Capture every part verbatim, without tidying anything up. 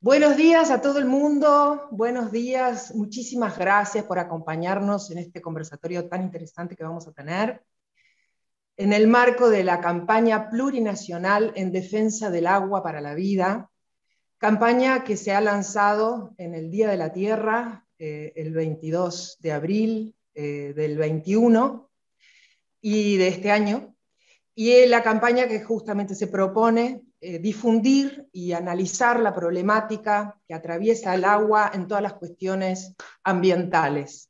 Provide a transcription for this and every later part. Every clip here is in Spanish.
Buenos días a todo el mundo, buenos días, muchísimas gracias por acompañarnos en este conversatorio tan interesante que vamos a tener, en el marco de la campaña plurinacional en defensa del agua para la vida, campaña que se ha lanzado en el Día de la Tierra, eh, el veintidós de abril eh, del veintiuno y de este año, y la campaña que justamente se propone eh, difundir y analizar la problemática que atraviesa el agua en todas las cuestiones ambientales.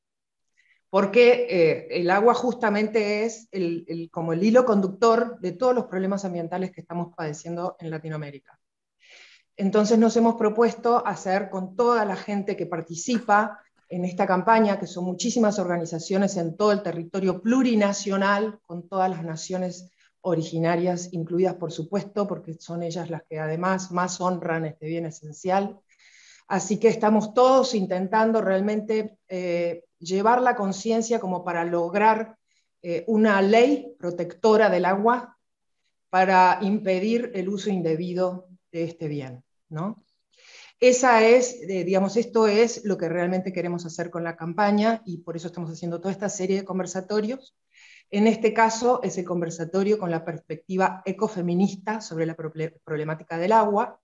Porque eh, el agua justamente es el, el, como el hilo conductor de todos los problemas ambientales que estamos padeciendo en Latinoamérica. Entonces nos hemos propuesto hacer con toda la gente que participa en esta campaña, que son muchísimas organizaciones en todo el territorio plurinacional, con todas las naciones originarias incluidas, por supuesto, porque son ellas las que además más honran este bien esencial. Así que estamos todos intentando realmente eh, llevar la conciencia como para lograr eh, una ley protectora del agua para impedir el uso indebido de este bien, ¿no? Esa es, eh, digamos, esto es lo que realmente queremos hacer con la campaña y por eso estamos haciendo toda esta serie de conversatorios. En este caso es el conversatorio con la perspectiva ecofeminista sobre la problemática del agua.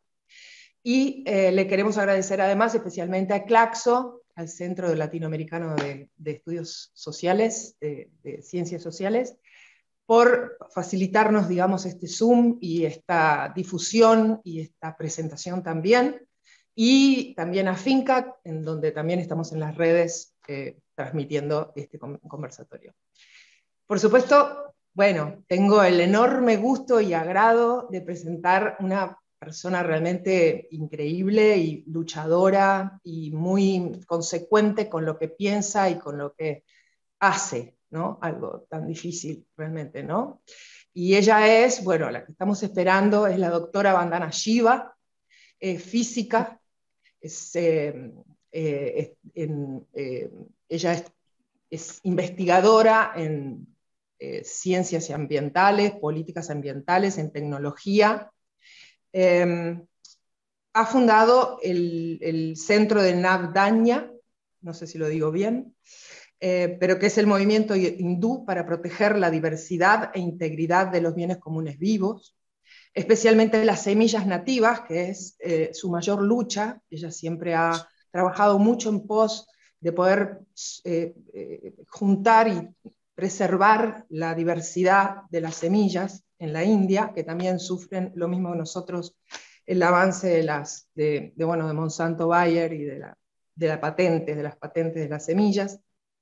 Y eh, le queremos agradecer además especialmente a Claxo, al Centro Latinoamericano de, de Estudios Sociales, de, de Ciencias Sociales, por facilitarnos, digamos, este Zoom y esta difusión y esta presentación también. Y también a Finca, en donde también estamos en las redes eh, transmitiendo este conversatorio. Por supuesto, bueno, tengo el enorme gusto y agrado de presentar una persona realmente increíble y luchadora y muy consecuente con lo que piensa y con lo que hace, ¿no? Algo tan difícil realmente, ¿no? Y ella es, bueno, la que estamos esperando es la doctora Vandana Shiva, eh, física, es, eh, eh, en, eh, ella es, es investigadora en eh, ciencias ambientales, políticas ambientales, en tecnología. Eh, ha fundado el, el centro de Navdanya, no sé si lo digo bien, eh, pero que es el movimiento hindú para proteger la diversidad e integridad de los bienes comunes vivos, especialmente las semillas nativas, que es eh, su mayor lucha. Ella siempre ha trabajado mucho en pos de poder eh, eh, juntar y preservar la diversidad de las semillas en la India, que también sufren lo mismo que nosotros, el avance de, las, de, de, bueno, de Monsanto Bayer y de, la, de, la patente, de las patentes de las semillas.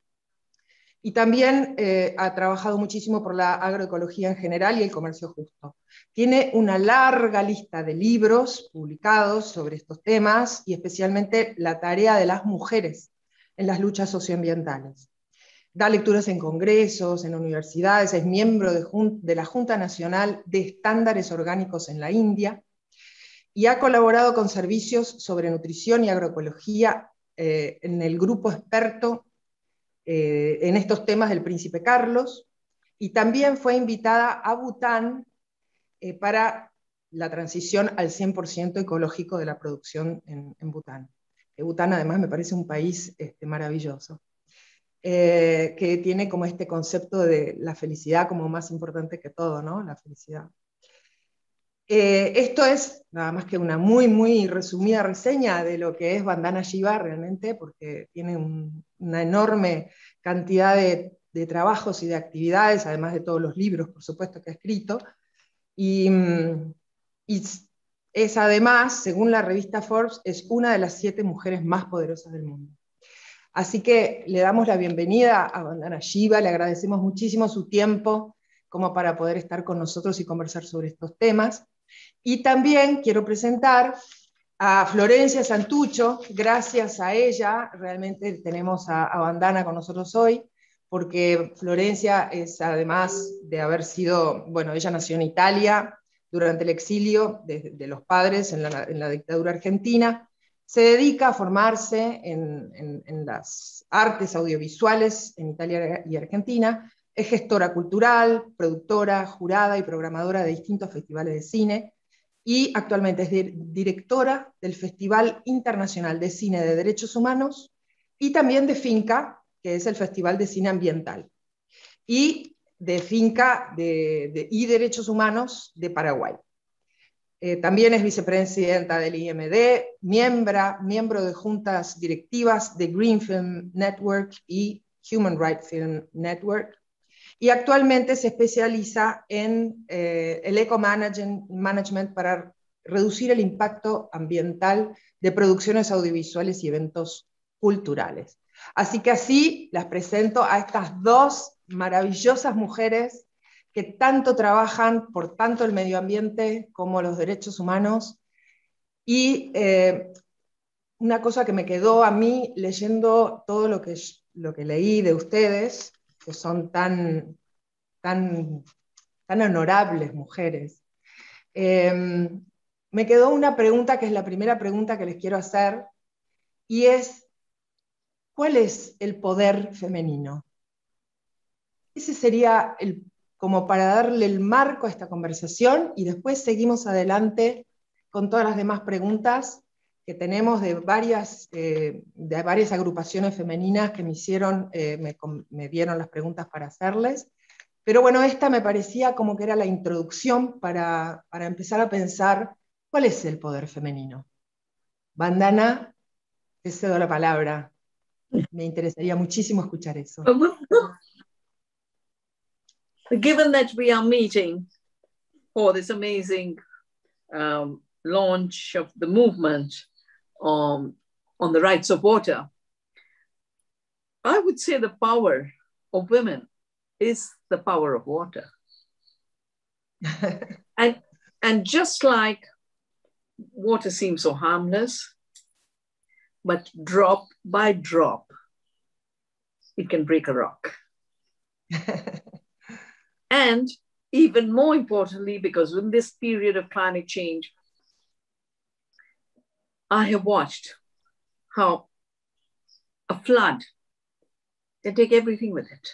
Y también eh, ha trabajado muchísimo por la agroecología en general y el comercio justo. Tiene una larga lista de libros publicados sobre estos temas y especialmente la tarea de las mujeres en las luchas socioambientales. Da lecturas en congresos, en universidades, es miembro de, de la Junta Nacional de Estándares Orgánicos en la India y ha colaborado con servicios sobre nutrición y agroecología eh, en el grupo experto Eh, en estos temas del príncipe Carlos, y también fue invitada a Bután eh, para la transición al cien por ciento ecológico de la producción en, en Bután. Eh, Bután además me parece un país este, maravilloso, eh, que tiene como este concepto de la felicidad como más importante que todo, ¿no? La felicidad. Eh, esto es nada más que una muy, muy resumida reseña de lo que es Vandana Shiva realmente, porque tiene un, una enorme cantidad de, de trabajos y de actividades, además de todos los libros, por supuesto, que ha escrito. Y, y es además, según la revista Forbes, es una de las siete mujeres más poderosas del mundo. Así que le damos la bienvenida a Vandana Shiva, le agradecemos muchísimo su tiempo como para poder estar con nosotros y conversar sobre estos temas. Y también quiero presentar a Florencia Santucho. Gracias a ella realmente tenemos a, a Vandana con nosotros hoy, porque Florencia es, además de haber sido, bueno, ella nació en Italia durante el exilio de, de los padres en la, en la dictadura argentina, se dedica a formarse en, en, en las artes audiovisuales en Italia y Argentina, es gestora cultural, productora, jurada y programadora de distintos festivales de cine, y actualmente es di- directora del Festival Internacional de Cine de Derechos Humanos y también de Finca, que es el Festival de Cine Ambiental, y de Finca de, de, y Derechos Humanos de Paraguay. Eh, también es vicepresidenta del I M D, miembro, miembro de juntas directivas de Green Film Network y Human Rights Film Network, y actualmente se especializa en eh, el eco-management para reducir el impacto ambiental de producciones audiovisuales y eventos culturales. Así que así las presento a estas dos maravillosas mujeres que tanto trabajan por tanto el medio ambiente como los derechos humanos. Y eh, una cosa que me quedó a mí leyendo todo lo que, lo que leí de ustedes, que son tan, tan, tan honorables mujeres, eh, me quedó una pregunta que es la primera pregunta que les quiero hacer, y es, ¿cuál es el poder femenino? Ese sería el, como para darle el marco a esta conversación, y después seguimos adelante con todas las demás preguntas que tenemos de varias, eh, de varias agrupaciones femeninas que me hicieron, eh, me, me dieron las preguntas para hacerles. Pero bueno, esta me parecía como que era la introducción para, para empezar a pensar cuál es el poder femenino. Vandana, te cedo la palabra. Me interesaría muchísimo escuchar eso. Given that we are meeting for this amazing um, launch of the movement um, on the rights of water, I would say the power of women is the power of water. and, and just like water seems so harmless, but drop by drop, it can break a rock. And even more importantly, because in this period of climate change, I have watched how a flood can take everything with it.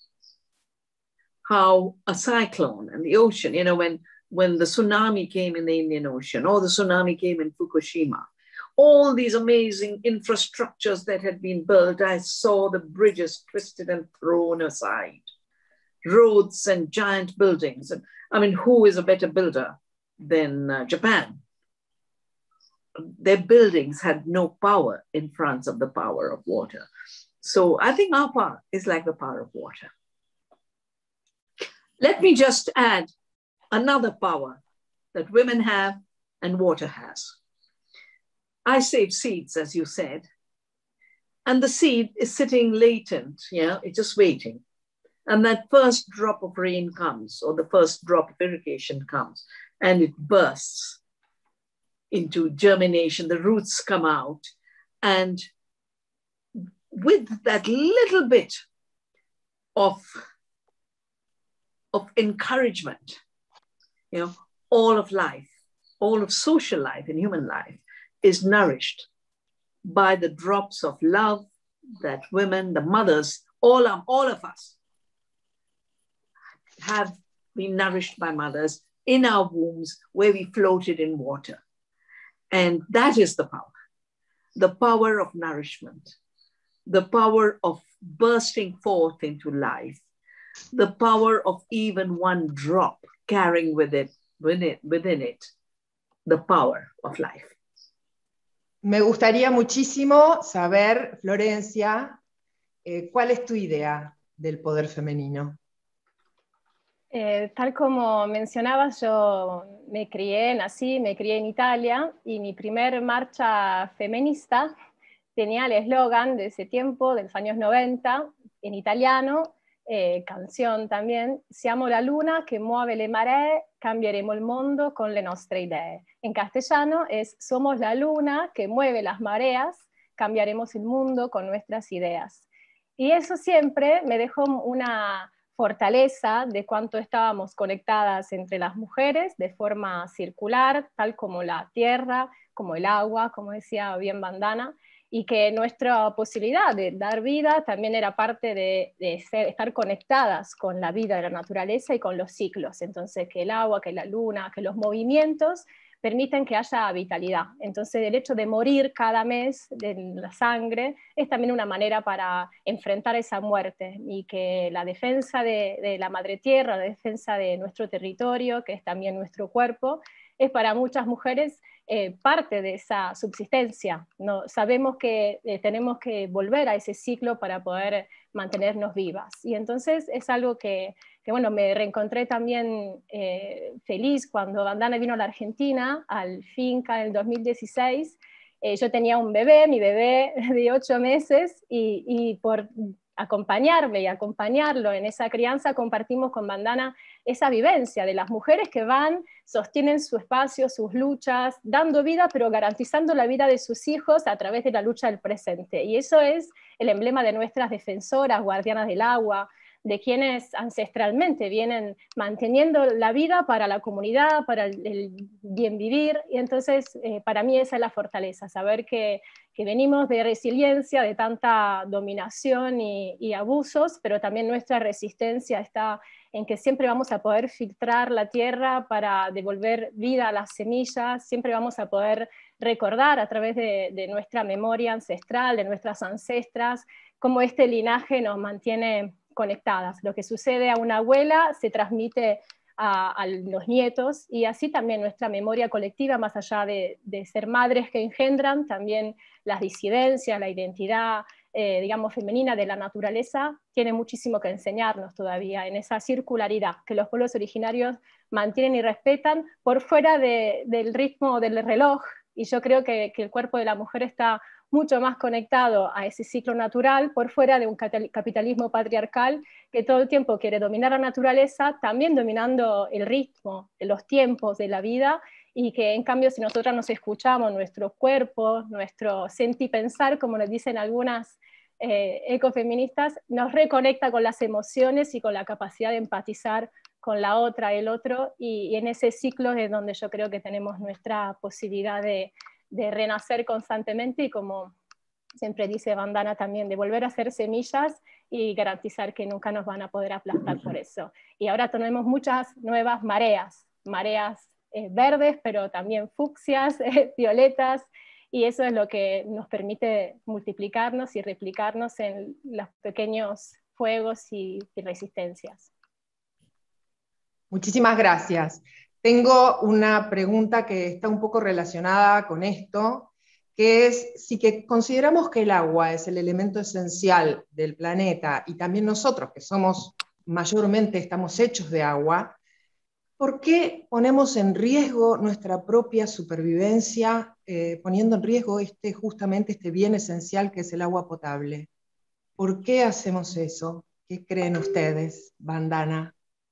How a cyclone and the ocean, you know, when, when the tsunami came in the Indian Ocean, or the tsunami came in Fukushima, all these amazing infrastructures that had been built, I saw the bridges twisted and thrown aside, roads and giant buildings. And I mean, who is a better builder than uh, Japan? Their buildings had no power in front of the power of water. So I think our power is like the power of water. Let me just add another power that women have and water has. I save seeds, as you said, and the seed is sitting latent, yeah, it's just waiting. And that first drop of rain comes, or the first drop of irrigation comes, and it bursts into germination, the roots come out, and with that little bit of, of encouragement, you know, all of life, all of social life and human life is nourished by the drops of love that women, the mothers, all of, all of us have been nourished by mothers in our wombs where we floated in water. And that is the power, the power of nourishment, the power of bursting forth into life, the power of even one drop carrying with it, within it, within it, the power of life. Me gustaría muchísimo saber, Florencia, eh, ¿cuál es tu idea del poder femenino? Eh, tal como mencionabas, yo me crié, nací, me crié en Italia, y mi primer marcha feminista tenía el eslogan de ese tiempo, de los años noventa, en italiano, eh, canción también: siamo la luna che muove le maree, cambieremo il mondo con le nostre idee. En castellano es: somos la luna que mueve las mareas, cambiaremos el mundo con nuestras ideas. Y eso siempre me dejó una fortaleza de cuánto estábamos conectadas entre las mujeres de forma circular, tal como la tierra, como el agua, como decía bien Vandana, y que nuestra posibilidad de dar vida también era parte de, de ser, estar conectadas con la vida de la naturaleza y con los ciclos. Entonces, que el agua, que la luna, que los movimientos permiten que haya vitalidad. Entonces el hecho de morir cada mes de la sangre es también una manera para enfrentar esa muerte, y que la defensa de, de la madre tierra, la defensa de nuestro territorio, que es también nuestro cuerpo, es para muchas mujeres eh, parte de esa subsistencia. ¿No? Sabemos que eh, tenemos que volver a ese ciclo para poder mantenernos vivas. Y entonces es algo que, que bueno, me reencontré también eh, feliz cuando Vandana vino a la Argentina, al Finca en el dos mil dieciséis. Eh, yo tenía un bebé, mi bebé de ocho meses, y, y por acompañarme y acompañarlo en esa crianza, compartimos con Vandana esa vivencia de las mujeres que van, sostienen su espacio, sus luchas, dando vida, pero garantizando la vida de sus hijos a través de la lucha del presente. Y eso es el emblema de nuestras defensoras, guardianas del agua, de quienes ancestralmente vienen manteniendo la vida para la comunidad, para el, el bien vivir. Y entonces eh, para mí esa es la fortaleza, saber que, que venimos de resiliencia, de tanta dominación y, y abusos, pero también nuestra resistencia está en que siempre vamos a poder filtrar la tierra para devolver vida a las semillas, siempre vamos a poder recordar a través de, de nuestra memoria ancestral, de nuestras ancestras, cómo este linaje nos mantiene conectadas. Lo que sucede a una abuela se transmite a, a los nietos, y así también nuestra memoria colectiva, más allá de, de ser madres que engendran, también las disidencias, la identidad, eh, digamos, femenina de la naturaleza, tiene muchísimo que enseñarnos todavía en esa circularidad que los pueblos originarios mantienen y respetan por fuera de, del ritmo del reloj. Y yo creo que, que el cuerpo de la mujer está mucho más conectado a ese ciclo natural, por fuera de un capitalismo patriarcal que todo el tiempo quiere dominar la naturaleza, también dominando el ritmo, los tiempos de la vida, y que en cambio si nosotras nos escuchamos, nuestro cuerpo, nuestro sentipensar, como nos dicen algunas eh, ecofeministas, nos reconecta con las emociones y con la capacidad de empatizar con la otra, el otro, y, y en ese ciclo es donde yo creo que tenemos nuestra posibilidad de de renacer constantemente, y como siempre dice Vandana también, de volver a ser semillas y garantizar que nunca nos van a poder aplastar por eso. Y ahora tenemos muchas nuevas mareas, mareas eh, verdes, pero también fucsias, eh, violetas, y eso es lo que nos permite multiplicarnos y replicarnos en los pequeños fuegos y, y resistencias. Muchísimas gracias. Tengo una pregunta que está un poco relacionada con esto, que es si que consideramos que el agua es el elemento esencial del planeta, y también nosotros, que somos mayormente, estamos hechos de agua, ¿por qué ponemos en riesgo nuestra propia supervivencia, eh, poniendo en riesgo este, justamente este bien esencial que es el agua potable? ¿Por qué hacemos eso? ¿Qué creen ustedes, Vandana?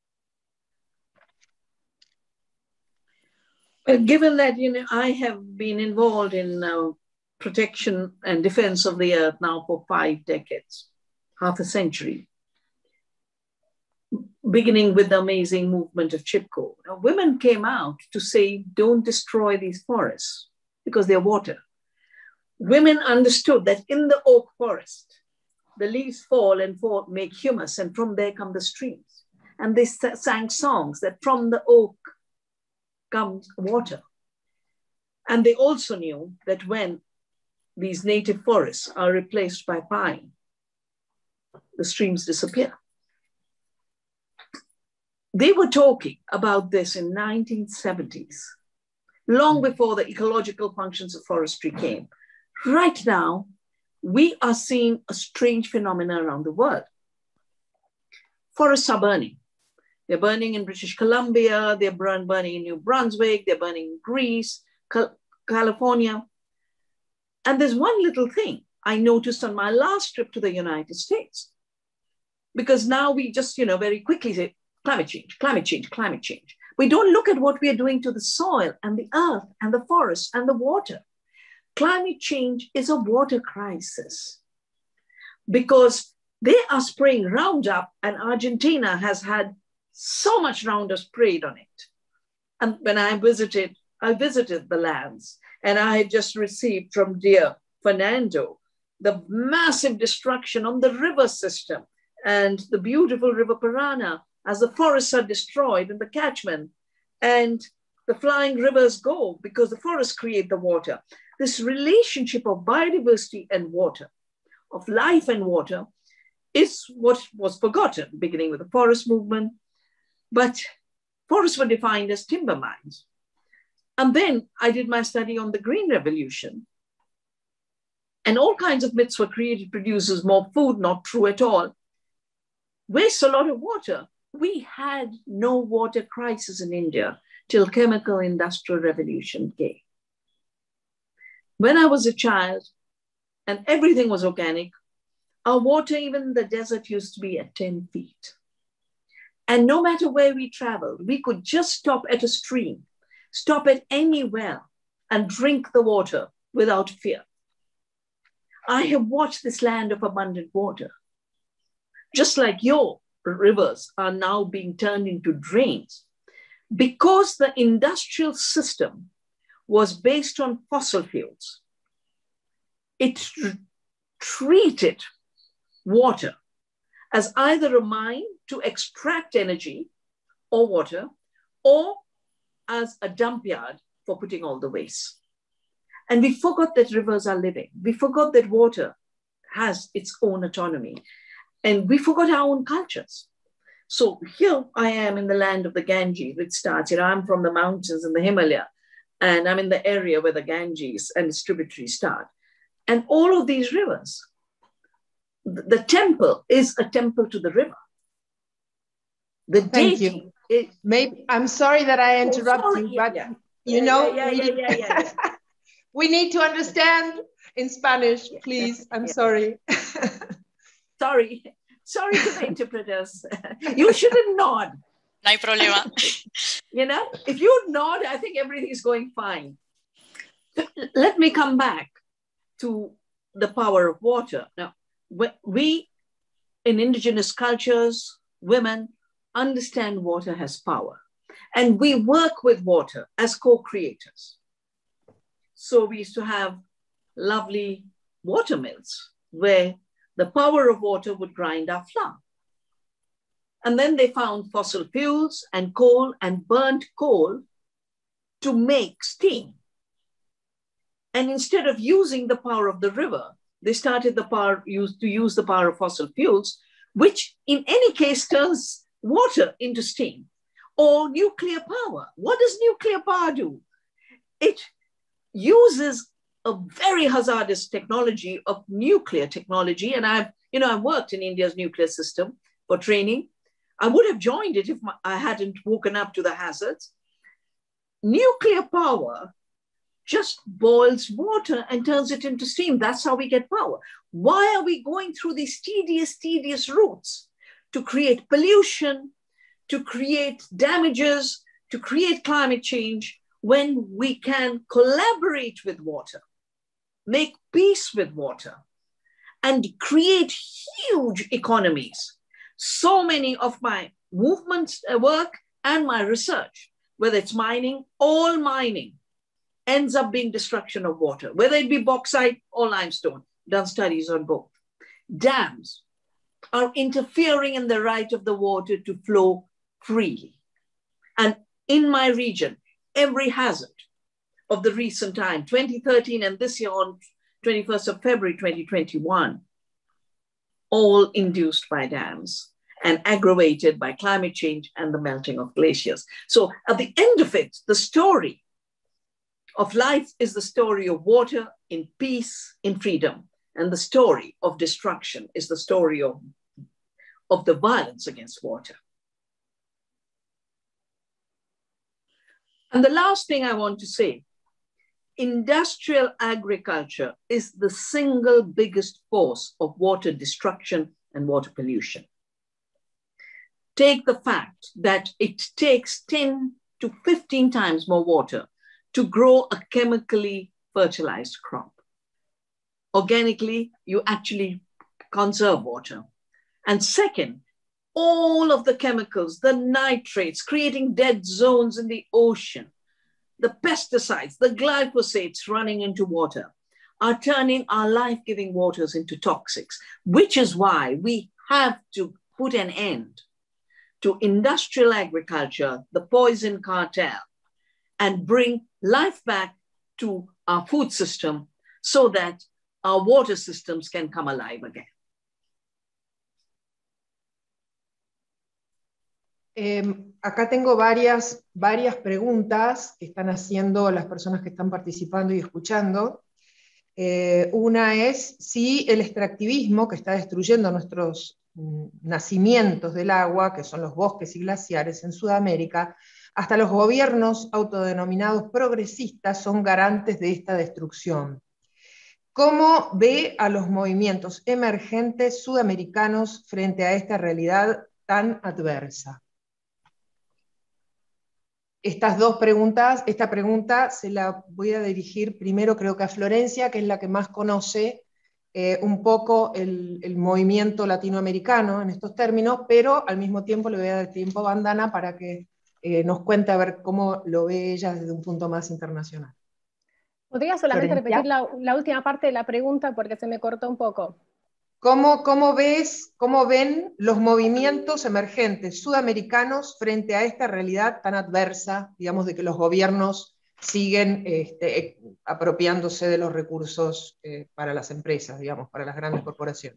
Well, given that, you know, I have been involved in uh, protection and defense of the earth now for five decades, half a century, beginning with the amazing movement of Chipko. Now, women came out to say, don't destroy these forests because they're water. Women understood that in the oak forest, the leaves fall and fall, make humus, and from there come the streams. And they sang songs that from the oak comes water. And they also knew that when these native forests are replaced by pine, the streams disappear. They were talking about this in nineteen seventies, long before the ecological functions of forestry came. Right now, we are seeing a strange phenomenon around the world. Forests are burning. They're burning in British Columbia, they're burning in New Brunswick, they're burning in Greece, Cal- California. And there's one little thing I noticed on my last trip to the United States. Because now we just, you know, very quickly say, climate change, climate change, climate change. We don't look at what we are doing to the soil and the earth and the forest and the water. Climate change is a water crisis because they are spraying Roundup, and Argentina has had so much Roundup sprayed on it. And when I visited, I visited the lands, and I had just received from dear Fernando the massive destruction on the river system and the beautiful river Parana as the forests are destroyed in the catchment. And the flying rivers go because the forests create the water. This relationship of biodiversity and water, of life and water, is what was forgotten, beginning with the forest movement. But forests were defined as timber mines. And then I did my study on the Green Revolution. And all kinds of myths were created, produces more food, not true at all. Wastes a lot of water. We had no water crisis in India till chemical industrial revolution came. When I was a child and everything was organic, our water, even in the desert, used to be at ten feet. And no matter where we traveled, we could just stop at a stream, stop at any well and drink the water without fear. I have watched this land of abundant water. Just like your rivers are now being turned into drains, because the industrial system was based on fossil fuels. It tr- treated water as either a mine to extract energy or water, or as a dump yard for putting all the waste. And we forgot that rivers are living. We forgot that water has its own autonomy. And we forgot our own cultures. So here I am in the land of the Ganges, which starts, you know, I'm from the mountains in the Himalaya, and I'm in the area where the Ganges and its tributaries start. And all of these rivers, the temple is a temple to the river. The Thank deity you. is, Maybe, I'm sorry that I interrupt oh, sorry. you, but yeah. you yeah, know, yeah, yeah, we, yeah, yeah, yeah, yeah. we need to understand in Spanish, please. I'm Yeah. sorry. Sorry. Sorry to the interpreters. You shouldn't nod. No hay problema. You know, if you nod, I think everything is going fine. Let me come back to the power of water. Now, we in indigenous cultures, women understand water has power, and we work with water as co-creators. So we used to have lovely water mills where the power of water would grind our flour. And then they found fossil fuels and coal and burnt coal to make steam. And instead of using the power of the river, they started the power used to use the power of fossil fuels, which in any case turns water into steam. Or nuclear power. What does nuclear power do? It uses a very hazardous technology of nuclear technology. And I've, you know, I've worked in India's nuclear system for training. I would have joined it if my, I hadn't woken up to the hazards. Nuclear power just boils water and turns it into steam. That's how we get power. Why are we going through these tedious, tedious routes to create pollution, to create damages, to create climate change, when we can collaborate with water, make peace with water, and create huge economies? So many of my movement work and my research, whether it's mining, all mining ends up being destruction of water, whether it be bauxite or limestone. Done studies on both. Dams are interfering in the right of the water to flow freely. And in my region, every hazard of the recent time, twenty thirteen and this year on twenty-first of February, twenty twenty-one, all induced by dams and aggravated by climate change and the melting of glaciers. So at the end of it, the story of life is the story of water in peace, in freedom. And the story of destruction is the story of, of the violence against water. And the last thing I want to say, industrial agriculture is the single biggest cause of water destruction and water pollution. Take the fact that it takes ten to fifteen times more water to grow a chemically fertilized crop. Organically, you actually conserve water. And second, all of the chemicals, the nitrates, creating dead zones in the ocean, the pesticides, the glyphosates running into water, are turning our life-giving waters into toxics, which is why we have to put an end to industrial agriculture, the poison cartel, and bring life back to our food system so that our water systems can come alive again. Eh, acá tengo varias, varias preguntas que están haciendo las personas que están participando y escuchando. Eh, una es si el extractivismo que está destruyendo nuestros mm, nacimientos del agua, que son los bosques y glaciares en Sudamérica, hasta los gobiernos autodenominados progresistas son garantes de esta destrucción. ¿Cómo ve a los movimientos emergentes sudamericanos frente a esta realidad tan adversa? Estas dos preguntas, esta pregunta se la voy a dirigir primero creo que a Florencia, que es la que más conoce eh, un poco el, el movimiento latinoamericano en estos términos, pero al mismo tiempo le voy a dar tiempo a Vandana para que eh, nos cuente a ver cómo lo ve ella desde un punto más internacional. ¿Podría solamente Florencia, repetir la, la última parte de la pregunta porque se me cortó un poco? ¿Cómo, cómo, ves, ¿Cómo ven los movimientos emergentes sudamericanos frente a esta realidad tan adversa, digamos, de que los gobiernos siguen este, apropiándose de los recursos eh, para las empresas, digamos, para las grandes corporaciones?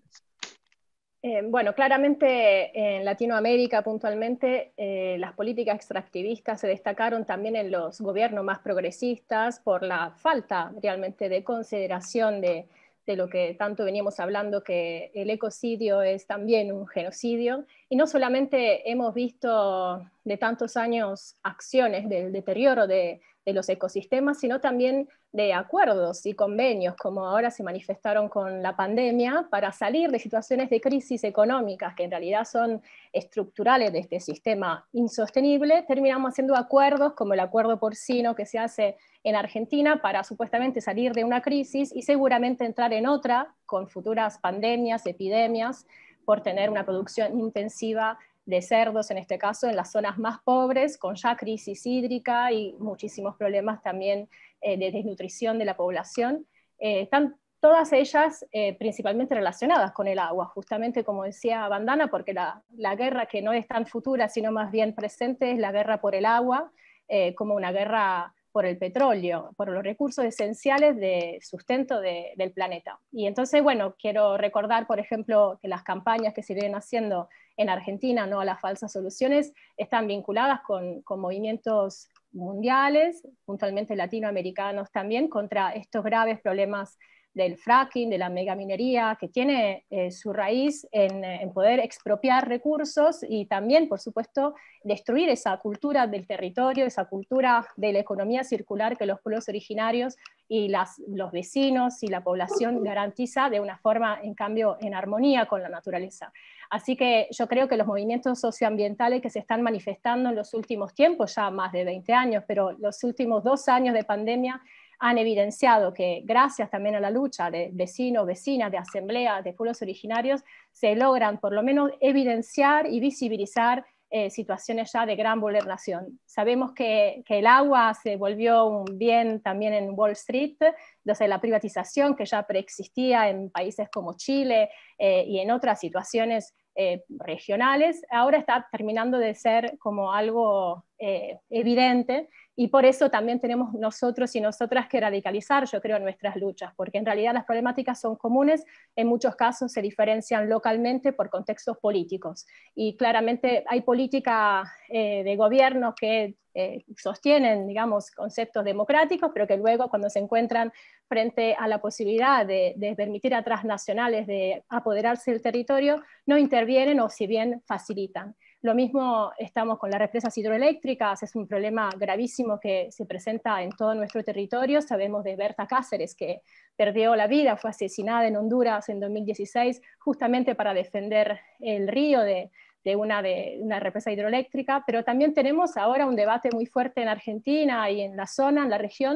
Eh, bueno, claramente en Latinoamérica puntualmente eh, las políticas extractivistas se destacaron también en los gobiernos más progresistas por la falta realmente de consideración de, de lo que tanto veníamos hablando, que el ecocidio es también un genocidio, y no solamente hemos visto de tantos años acciones del deterioro de, de los ecosistemas, sino también de acuerdos y convenios, como ahora se manifestaron con la pandemia, para salir de situaciones de crisis económicas que en realidad son estructurales de este sistema insostenible. Terminamos haciendo acuerdos como el acuerdo porcino que se hace en Argentina para supuestamente salir de una crisis y seguramente entrar en otra con futuras pandemias, epidemias, por tener una producción intensiva de cerdos, en este caso, en las zonas más pobres, con ya crisis hídrica y muchísimos problemas también eh, de desnutrición de la población. Eh, están todas ellas eh, principalmente relacionadas con el agua, justamente como decía Vandana, porque la, la guerra que no es tan futura, sino más bien presente, es la guerra por el agua, eh, como una guerra por el petróleo, por los recursos esenciales de sustento de, del planeta. Y entonces, bueno, quiero recordar, por ejemplo, que las campañas que se vienen haciendo en Argentina, no a las falsas soluciones, están vinculadas con, con movimientos mundiales, puntualmente latinoamericanos también, contra estos graves problemas del fracking, de la megaminería, que tiene eh, su raíz en, en poder expropiar recursos y también, por supuesto, destruir esa cultura del territorio, esa cultura de la economía circular que los pueblos originarios y las, los vecinos y la población garantiza de una forma, en cambio, en armonía con la naturaleza. Así que yo creo que los movimientos socioambientales que se están manifestando en los últimos tiempos, ya más de veinte años, pero los últimos dos años de pandemia, han evidenciado que gracias también a la lucha de vecinos, vecinas, de asambleas, de pueblos originarios, se logran por lo menos evidenciar y visibilizar eh, situaciones ya de gran vulneración. Sabemos que, que el agua se volvió un bien también en Wall Street, desde la privatización que ya preexistía en países como Chile eh, y en otras situaciones eh, regionales, ahora está terminando de ser como algo eh, evidente. Y por eso también tenemos nosotros y nosotras que radicalizar, yo creo, nuestras luchas, porque en realidad las problemáticas son comunes, en muchos casos se diferencian localmente por contextos políticos. Y claramente hay política eh, de gobiernos que eh, sostienen, digamos, conceptos democráticos, pero que luego cuando se encuentran frente a la posibilidad de, de permitir a transnacionales de apoderarse del territorio, no intervienen o si bien facilitan. Lo mismo estamos con las represas hidroeléctricas, es un problema gravísimo que se presenta en todo nuestro territorio. Sabemos de Berta Cáceres, que perdió la vida, fue asesinada en Honduras en dos mil dieciséis, justamente para defender el río de, de, una, de una represa hidroeléctrica, pero también tenemos ahora un debate muy fuerte en Argentina y en la zona, en la región,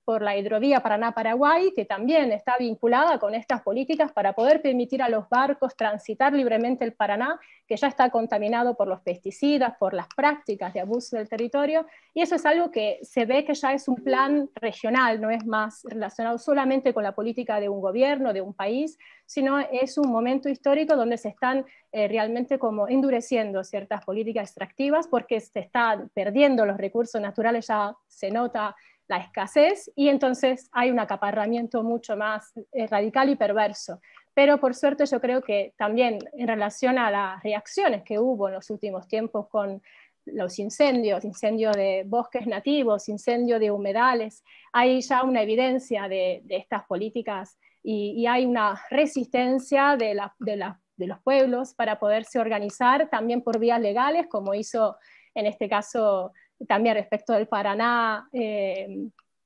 por la hidrovía Paraná-Paraguay, que también está vinculada con estas políticas para poder permitir a los barcos transitar libremente el Paraná, que ya está contaminado por los pesticidas, por las prácticas de abuso del territorio, y eso es algo que se ve que ya es un plan regional, no es más relacionado solamente con la política de un gobierno, de un país, sino es un momento histórico donde se están eh, realmente como endureciendo ciertas políticas extractivas, porque se están perdiendo los recursos naturales, ya se nota la escasez, y entonces hay un acaparramiento mucho más eh, radical y perverso. Pero por suerte yo creo que también en relación a las reacciones que hubo en los últimos tiempos con los incendios, incendios de bosques nativos, incendios de humedales, hay ya una evidencia de, de estas políticas y, y hay una resistencia de, la, de, la, de los pueblos para poderse organizar también por vías legales, como hizo en este caso también respecto del Paraná, eh,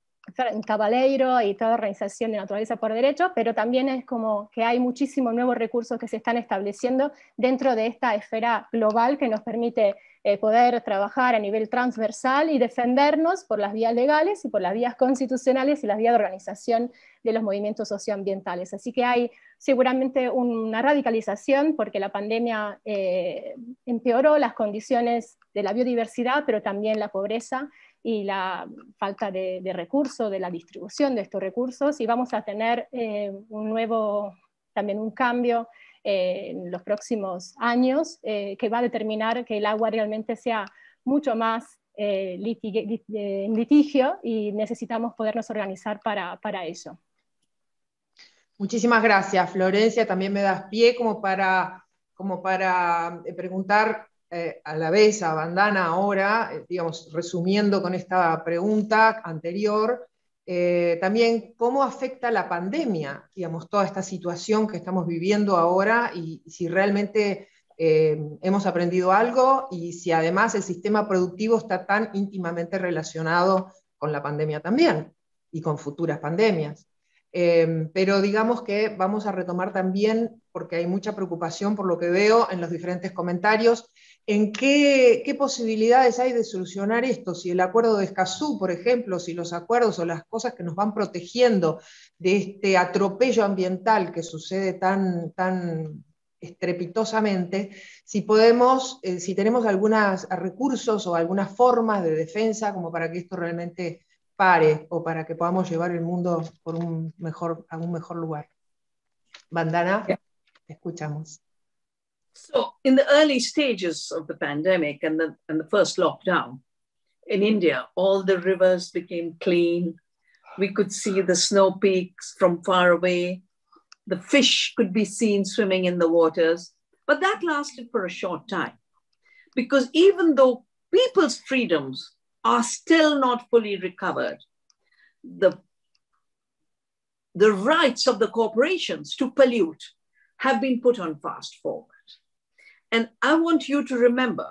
Cabaleiro y toda organización de naturaleza por derecho, pero también es como que hay muchísimos nuevos recursos que se están estableciendo dentro de esta esfera global que nos permite eh, poder trabajar a nivel transversal y defendernos por las vías legales y por las vías constitucionales y las vías de organización de los movimientos socioambientales. Así que hay seguramente una radicalización porque la pandemia eh, empeoró las condiciones de la biodiversidad, pero también la pobreza y la falta de, de recursos, de la distribución de estos recursos, y vamos a tener eh, un nuevo, también un cambio eh, en los próximos años eh, que va a determinar que el agua realmente sea mucho más eh, litig lit en litigio, y necesitamos podernos organizar para, para ello. Muchísimas gracias, Florencia. También me das pie como para, como para preguntar eh, a la vez a Vandana ahora, eh, digamos, resumiendo con esta pregunta anterior, eh, también cómo afecta la pandemia, digamos, toda esta situación que estamos viviendo ahora, y, y si realmente eh, hemos aprendido algo, y si además el sistema productivo está tan íntimamente relacionado con la pandemia también, y con futuras pandemias. Eh, pero digamos que vamos a retomar también, porque hay mucha preocupación por lo que veo en los diferentes comentarios, en qué, qué posibilidades hay de solucionar esto, si el acuerdo de Escazú, por ejemplo, si los acuerdos o las cosas que nos van protegiendo de este atropello ambiental que sucede tan, tan estrepitosamente, si podemos, eh, si tenemos algunos recursos o algunas formas de defensa como para que esto realmente pare, o para que podamos llevar el mundo por un mejor, a un mejor lugar. Vandana, yeah. Escuchamos. So in the early stages of the pandemic and the, and the first lockdown in India, all the rivers became clean. We could see the snow peaks from far away. The fish could be seen swimming in the waters. But that lasted for a short time, because even though people's freedoms are still not fully recovered, the, the rights of the corporations to pollute have been put on fast forward. And I want you to remember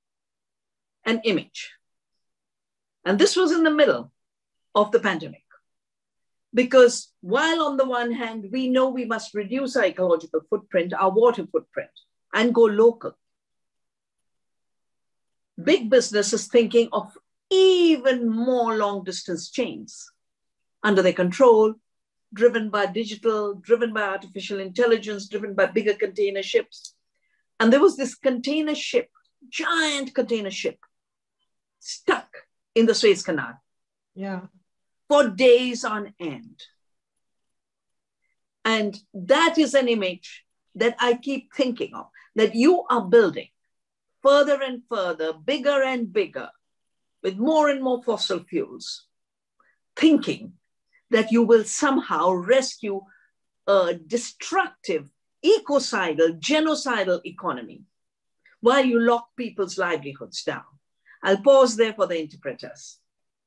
an image. And this was in the middle of the pandemic. Because while on the one hand, we know we must reduce our ecological footprint, our water footprint, and go local, big business is thinking of even more long distance chains under their control, driven by digital, driven by artificial intelligence, driven by bigger container ships. And there was this container ship, giant container ship, stuck in the Suez Canal. Yeah. For days on end. And that is an image that I keep thinking of, that you are building further and further, bigger and bigger, with more and more fossil fuels, thinking that you will somehow rescue a destructive, ecocidal, genocidal economy while you lock people's livelihoods down. I'll pause there for the interpreters.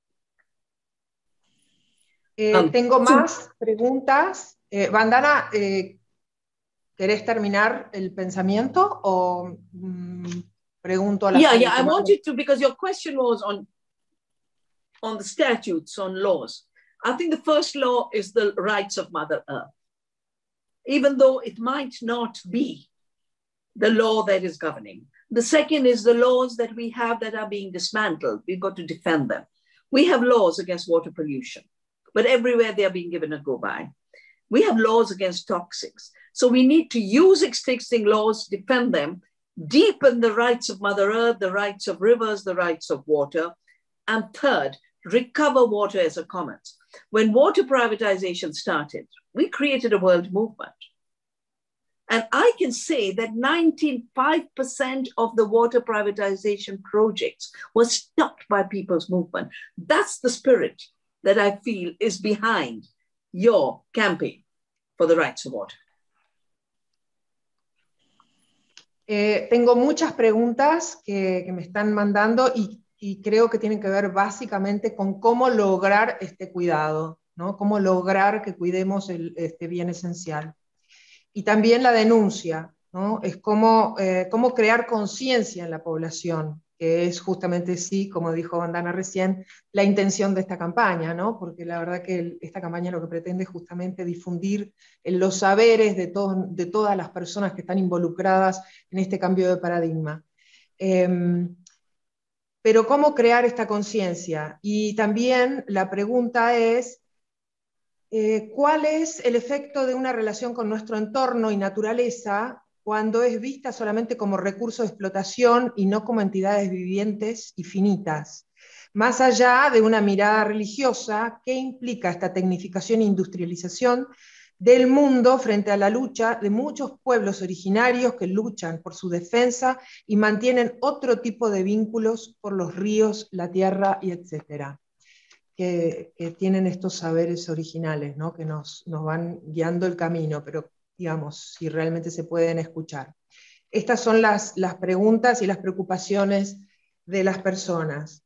Eh, um, tengo más sí. preguntas. Eh, Vandana, eh, ¿querés terminar el pensamiento o mm, pregunto a la Yeah, gente? yeah, I wanted to, because your question was on, on the statutes, on laws. I think the first law is the rights of Mother Earth, even though it might not be the law that is governing. The second is the laws that we have that are being dismantled. We've got to defend them. We have laws against water pollution. but everywhere they are being given a go-by. We have laws against toxics. So we need to use existing laws, defend them, deepen the rights of Mother Earth, the rights of rivers, the rights of water. And third, recover water as a commons. When water privatization started, we created a world movement. And I can say that ninety-five percent of the water privatization projects were stopped by people's movement. That's the spirit that I feel is behind your campaign for the rights of water. Eh, tengo muchas preguntas que, que me están mandando y, y creo que tienen que ver básicamente con cómo lograr este cuidado, ¿no? Cómo lograr que cuidemos el, este bien esencial. Y también la denuncia, ¿no? Es cómo, eh, cómo crear conciencia en la población, que es justamente, sí, como dijo Vandana recién, la intención de esta campaña, ¿no? Porque la verdad que el, esta campaña lo que pretende es justamente difundir los saberes de, to de todas las personas que están involucradas en este cambio de paradigma. Eh, pero ¿cómo crear esta conciencia? Y también la pregunta es, Eh, ¿cuál es el efecto de una relación con nuestro entorno y naturaleza cuando es vista solamente como recurso de explotación y no como entidades vivientes y finitas? Más allá de una mirada religiosa, ¿qué implica esta tecnificación e industrialización del mundo frente a la lucha de muchos pueblos originarios que luchan por su defensa y mantienen otro tipo de vínculos por los ríos, la tierra y etcétera? Que, que tienen estos saberes originales, ¿no? Que nos, nos van guiando el camino, pero digamos, si realmente se pueden escuchar. Estas son las, las preguntas y las preocupaciones de las personas.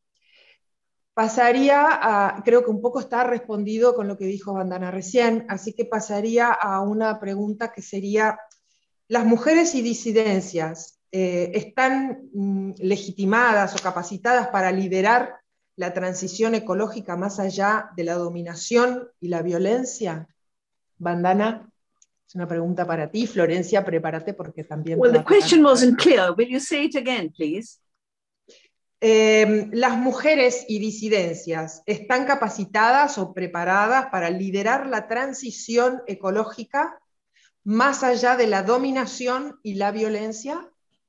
Pasaría a, creo que un poco está respondido con lo que dijo Vandana recién, así que pasaría a una pregunta que sería, ¿las mujeres y disidencias eh, están mm, legitimadas o capacitadas para liderar la transición ecológica más allá de la dominación y la violencia? Vandana, es una pregunta para ti. Florencia, prepárate porque también... Well, the question wasn't clear. Will you say it again, please? Eh, ¿Las mujeres y disidencias están capacitadas o preparadas para liderar la transición ecológica más allá de la dominación y la violencia?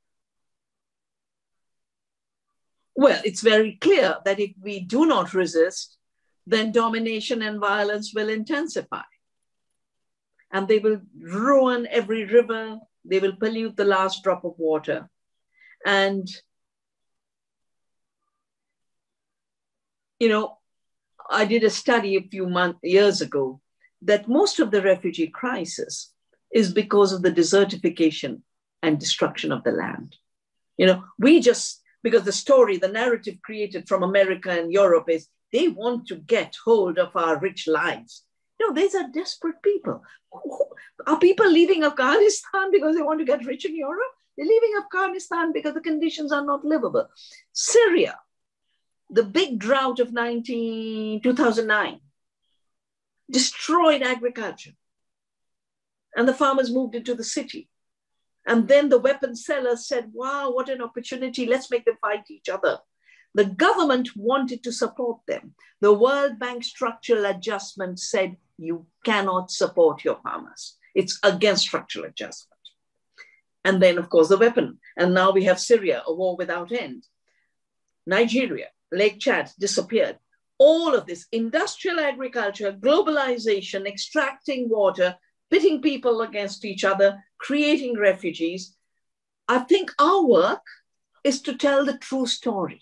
Well, it's very clear that if we do not resist, then domination and violence will intensify. And they will ruin every river, they will pollute the last drop of water. And, you know, I did a study a few months, years ago, that most of the refugee crisis is because of the desertification and destruction of the land. You know, we just, because the story, the narrative created from America and Europe is they want to get hold of our rich lives. You know, these are desperate people. Are people leaving Afghanistan because they want to get rich in Europe? They're leaving Afghanistan because the conditions are not livable. Syria, the big drought of nineteen, two thousand nine, destroyed agriculture. And the farmers moved into the city. And then the weapon sellers said, wow, what an opportunity. Let's make them fight each other. The government wanted to support them. The World Bank structural adjustment said, you cannot support your farmers. It's against structural adjustment. And then, of course, the weapon. And now we have Syria, a war without end. Nigeria, Lake Chad disappeared. All of this industrial agriculture, globalization, extracting water, pitting people against each other, creating refugees. I think our work is to tell the true story.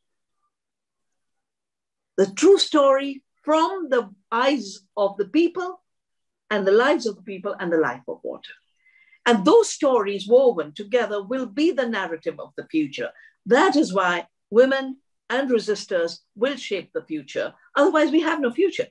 The true story from the eyes of the people and the lives of the people and the life of water. And those stories woven together will be the narrative of the future. That is why women and resistors will shape the future. Otherwise, we have no future.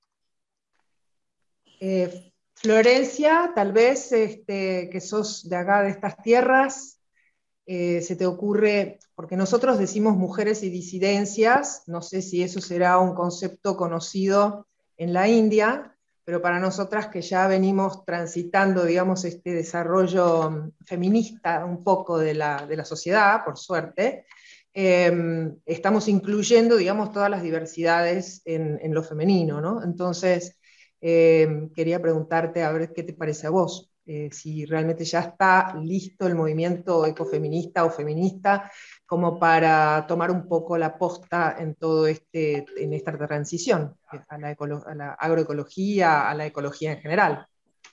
Eh, Florencia, tal vez este, que sos de acá, de estas tierras, eh, se te ocurre, porque nosotros decimos mujeres y disidencias, no sé si eso será un concepto conocido en la India, pero para nosotras que ya venimos transitando, digamos, este desarrollo feminista un poco de la, de la sociedad, por suerte, eh, estamos incluyendo, digamos, todas las diversidades en, en lo femenino, ¿no? Entonces, eh, quería preguntarte a ver qué te parece a vos, eh, si realmente ya está listo el movimiento ecofeminista o feminista como para tomar un poco la posta en todo este, en esta transición a la, a la agroecología, a la ecología en general.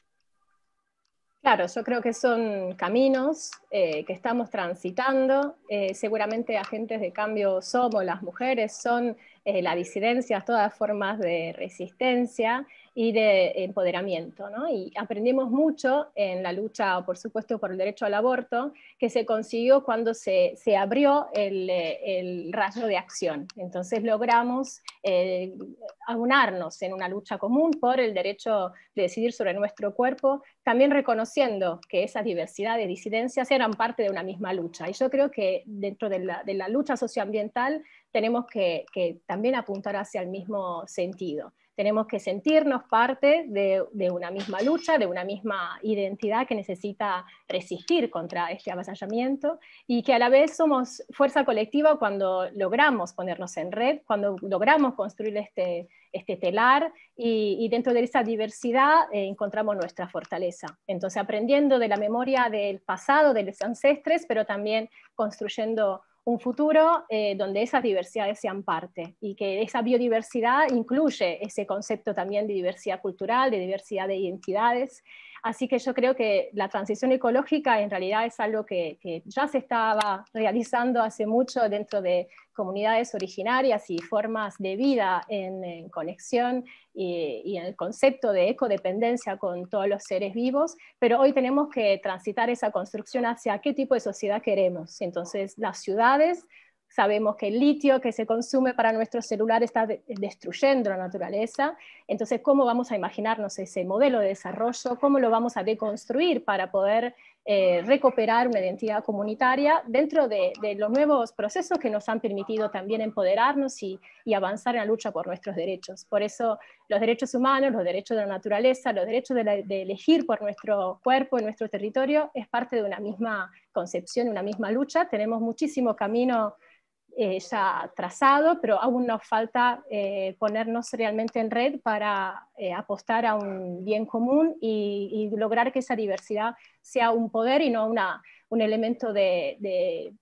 Claro, yo creo que son caminos eh, que estamos transitando, eh, seguramente agentes de cambio somos las mujeres, son eh, la disidencia, todas formas de resistencia y de empoderamiento, ¿no? Y aprendimos mucho en la lucha, por supuesto, por el derecho al aborto, que se consiguió cuando se, se abrió el, el rayo de acción. Entonces logramos eh, aunarnos en una lucha común por el derecho de decidir sobre nuestro cuerpo, también reconociendo que esas diversidades, disidencias eran parte de una misma lucha. Y yo creo que dentro de la, de la lucha socioambiental tenemos que, que también apuntar hacia el mismo sentido. Tenemos que sentirnos parte de, de una misma lucha, de una misma identidad que necesita resistir contra este avasallamiento, y que a la vez somos fuerza colectiva cuando logramos ponernos en red, cuando logramos construir este, este telar, y, y dentro de esa diversidad eh, encontramos nuestra fortaleza. Entonces, aprendiendo de la memoria del pasado, de los ancestres, pero también construyendo un futuro eh, donde esas diversidades sean parte, y que esa biodiversidad incluye ese concepto también de diversidad cultural, de diversidad de identidades. Así que yo creo que la transición ecológica en realidad es algo que, que ya se estaba realizando hace mucho dentro de comunidades originarias y formas de vida en, en conexión y, y en el concepto de ecodependencia con todos los seres vivos, pero hoy tenemos que transitar esa construcción hacia qué tipo de sociedad queremos. Entonces, las ciudades, sabemos que el litio que se consume para nuestro celular está de destruyendo la naturaleza. Entonces, ¿cómo vamos a imaginarnos ese modelo de desarrollo? ¿Cómo lo vamos a deconstruir para poder eh, recuperar una identidad comunitaria dentro de, de los nuevos procesos que nos han permitido también empoderarnos y, y avanzar en la lucha por nuestros derechos? Por eso los derechos humanos, los derechos de la naturaleza, los derechos de, la, de elegir por nuestro cuerpo, en nuestro territorio, es parte de una misma concepción, una misma lucha. Tenemos muchísimo camino Eh, ya trazado, pero aún nos falta eh, ponernos realmente en red para eh, apostar a un bien común y, y lograr que esa diversidad sea un poder y no una, un elemento de, de,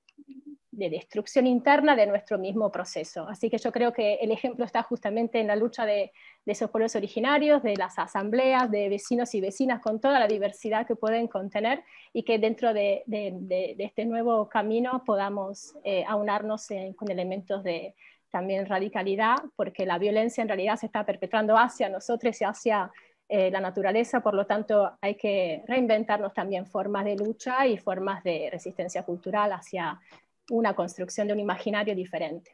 de destrucción interna de nuestro mismo proceso. Así que yo creo que el ejemplo está justamente en la lucha de, de esos pueblos originarios, de las asambleas, de vecinos y vecinas con toda la diversidad que pueden contener, y que dentro de, de, de, de este nuevo camino podamos eh, aunarnos en, con elementos de también radicalidad, porque la violencia en realidad se está perpetrando hacia nosotros y hacia eh, la naturaleza. Por lo tanto hay que reinventarnos también formas de lucha y formas de resistencia cultural hacia una construcción de un imaginario diferente.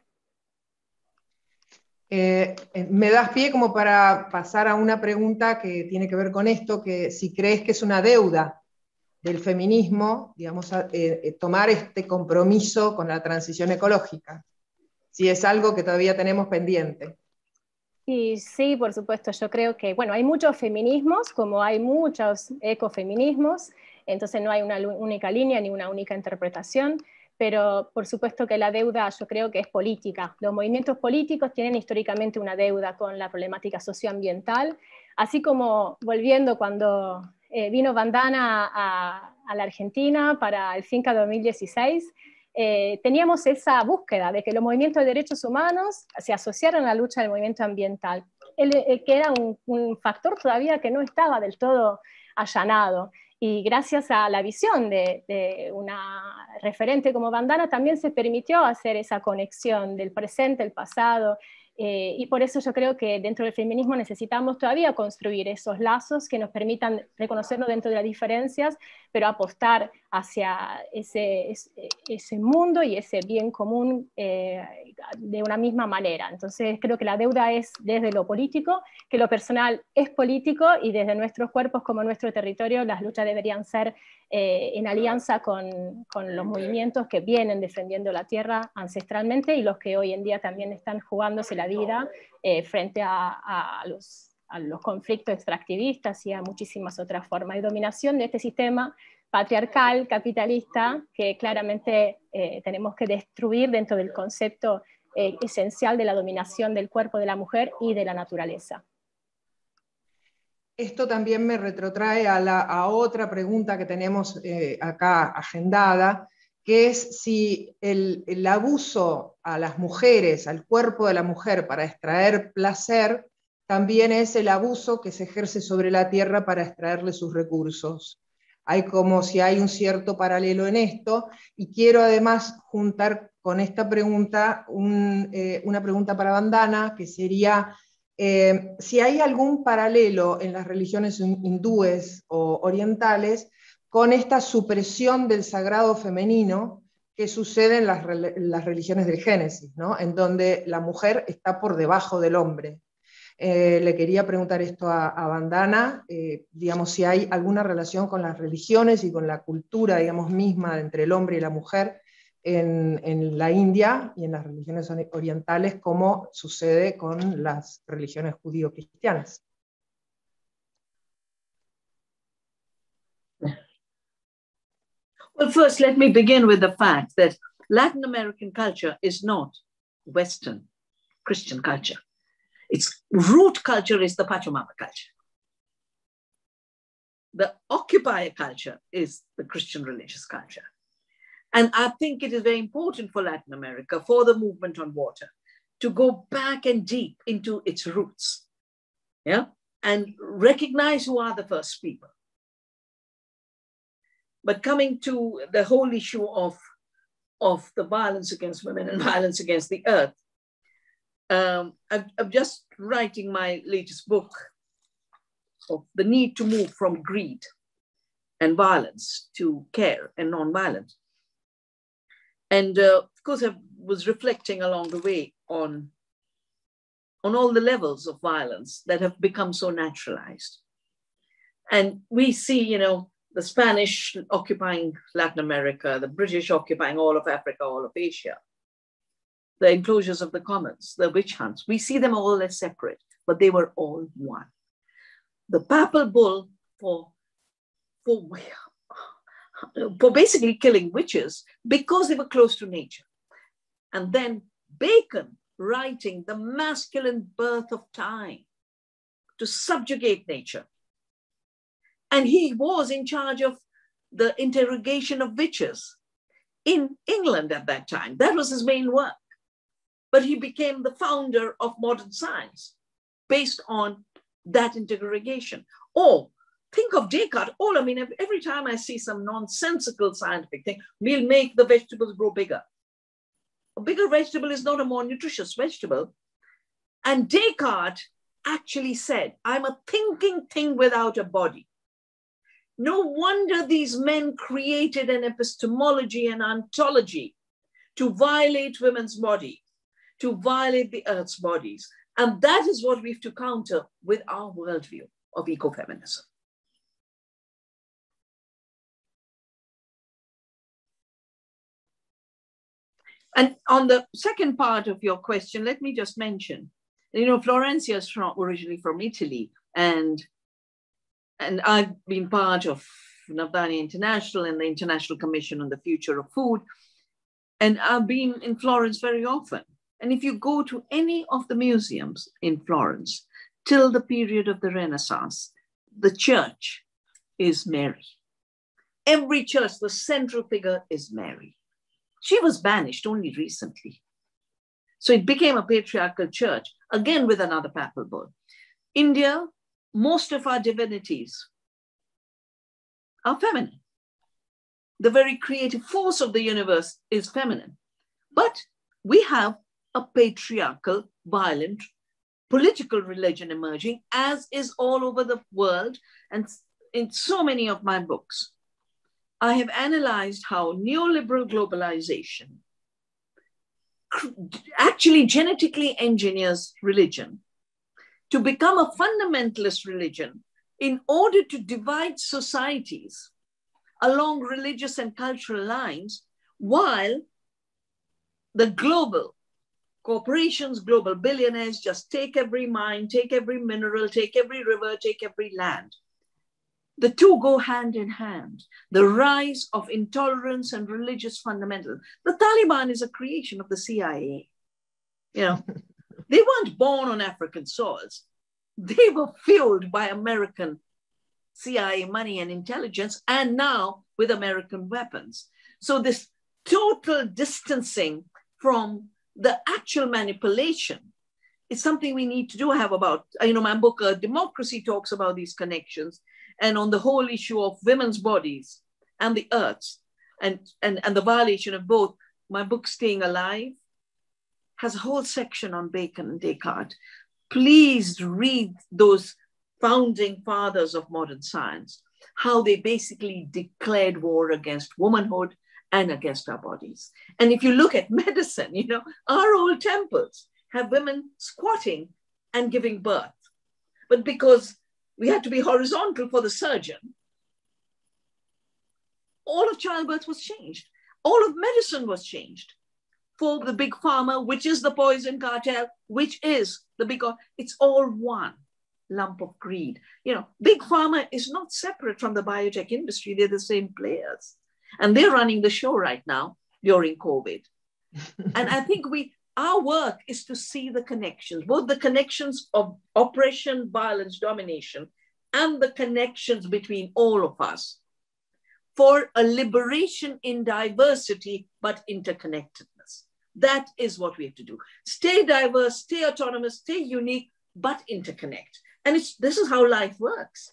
Eh, me das pie como para pasar a una pregunta que tiene que ver con esto, que si crees que es una deuda del feminismo, digamos, eh, tomar este compromiso con la transición ecológica, si es algo que todavía tenemos pendiente. Y sí, por supuesto, yo creo que, bueno, hay muchos feminismos, como hay muchos ecofeminismos, entonces no hay una única línea ni una única interpretación, pero por supuesto que la deuda yo creo que es política. Los movimientos políticos tienen históricamente una deuda con la problemática socioambiental, así como volviendo cuando eh, vino Bandana a, a la Argentina para el Finca dos mil dieciséis, Eh, teníamos esa búsqueda de que los movimientos de derechos humanos se asociaran a la lucha del movimiento ambiental, el, el que era un, un factor todavía que no estaba del todo allanado. Y gracias a la visión de, de una referente como Bandana también se permitió hacer esa conexión del presente, el pasado, eh, y por eso yo creo que dentro del feminismo necesitamos todavía construir esos lazos que nos permitan reconocernos dentro de las diferencias, pero apostar hacia ese, ese, ese mundo y ese bien común eh, de una misma manera. Entonces creo que la deuda es desde lo político, que lo personal es político, y desde nuestros cuerpos como nuestro territorio las luchas deberían ser eh, en alianza con, con los movimientos que vienen defendiendo la tierra ancestralmente y los que hoy en día también están jugándose la vida eh, frente a, a los a los conflictos extractivistas y a muchísimas otras formas de dominación de este sistema patriarcal, capitalista, que claramente eh, tenemos que destruir dentro del concepto eh, esencial de la dominación del cuerpo de la mujer y de la naturaleza. Esto también me retrotrae a, la, a otra pregunta que tenemos eh, acá agendada, que es si el, el abuso a las mujeres, al cuerpo de la mujer para extraer placer, también es el abuso que se ejerce sobre la tierra para extraerle sus recursos. Hay como si hay un cierto paralelo en esto, y quiero además juntar con esta pregunta un, eh, una pregunta para Vandana, que sería eh, si hay algún paralelo en las religiones hindúes o orientales con esta supresión del sagrado femenino que sucede en las, en las religiones del Génesis, ¿no? En donde la mujer está por debajo del hombre. Eh, le quería preguntar esto a, a Vandana, eh, digamos, si hay alguna relación con las religiones y con la cultura, digamos, misma entre el hombre y la mujer en, en la India y en las religiones orientales, como sucede con las religiones judío-cristianas. Well, first, let me begin with the fact that Latin American culture is not Western Christian culture. Its root culture is the Pachamama culture. The occupier culture is the Christian religious culture. And I think it is very important for Latin America, for the movement on water, to go back and deep into its roots, yeah, and recognize who are the first people. But coming to the whole issue of, of the violence against women and violence against the earth, um, I'm, I'm just writing my latest book of the need to move from greed and violence to care and non-violence. And uh, of course, I was reflecting along the way on, on all the levels of violence that have become so naturalized. And we see, you know, the Spanish occupying Latin America, the British occupying all of Africa, all of Asia, the enclosures of the commons, the witch hunts. We see them all as separate, but they were all one. The papal bull for, for, for basically killing witches because they were close to nature. And then Bacon writing the masculine birth of time to subjugate nature. And he was in charge of the interrogation of witches in England at that time. That was his main work. But he became the founder of modern science based on that interrogation. Or think of Descartes. All I mean, every time I see some nonsensical scientific thing, we'll make the vegetables grow bigger. A bigger vegetable is not a more nutritious vegetable. And Descartes actually said, I'm a thinking thing without a body. No wonder these men created an epistemology and ontology to violate women's body, to violate the earth's bodies. And that is what we have to counter with our worldview of ecofeminism. And on the second part of your question, let me just mention, you know, Florencia is from, originally from Italy, and And I've been part of Navdanya International and the International Commission on the Future of Food. And I've been in Florence very often. And if you go to any of the museums in Florence, till the period of the Renaissance, the church is Mary. Every church, the central figure is Mary. She was banished only recently. So it became a patriarchal church, again with another papal bull. India, most of our divinities are feminine. The very creative force of the universe is feminine. But we have a patriarchal, violent, political religion emerging, as is all over the world. And in so many of my books, I have analyzed how neoliberal globalization actually genetically engineers religion to become a fundamentalist religion in order to divide societies along religious and cultural lines, while the global corporations, global billionaires just take every mine, take every mineral, take every river, take every land. The two go hand in hand. The rise of intolerance and religious fundamentals. The Taliban is a creation of the C I A. You know, they weren't born on African soils. They were fueled by American C I A money and intelligence, and now with American weapons. So this total distancing from the actual manipulation is something we need to do have about, you know, my book, uh, Democracy, talks about these connections, and on the whole issue of women's bodies and the earth, and, and, and the violation of both. My book, Staying Alive, has a whole section on Bacon and Descartes. Please read those founding fathers of modern science, how they basically declared war against womanhood and against our bodies. And if you look at medicine, you know, our old temples have women squatting and giving birth. But because we had to be horizontal for the surgeon, all of childbirth was changed. All of medicine was changed for the big pharma, which is the poison cartel, which is the big, it's all one lump of greed. You know, big pharma is not separate from the biotech industry. They're the same players. And they're running the show right now during COVID. And I think we, our work is to see the connections, both the connections of oppression, violence, domination, and the connections between all of us for a liberation in diversity, but interconnectedness. That is what we have to do. Stay diverse, stay autonomous, stay unique, but interconnect. And it's, this is how life works.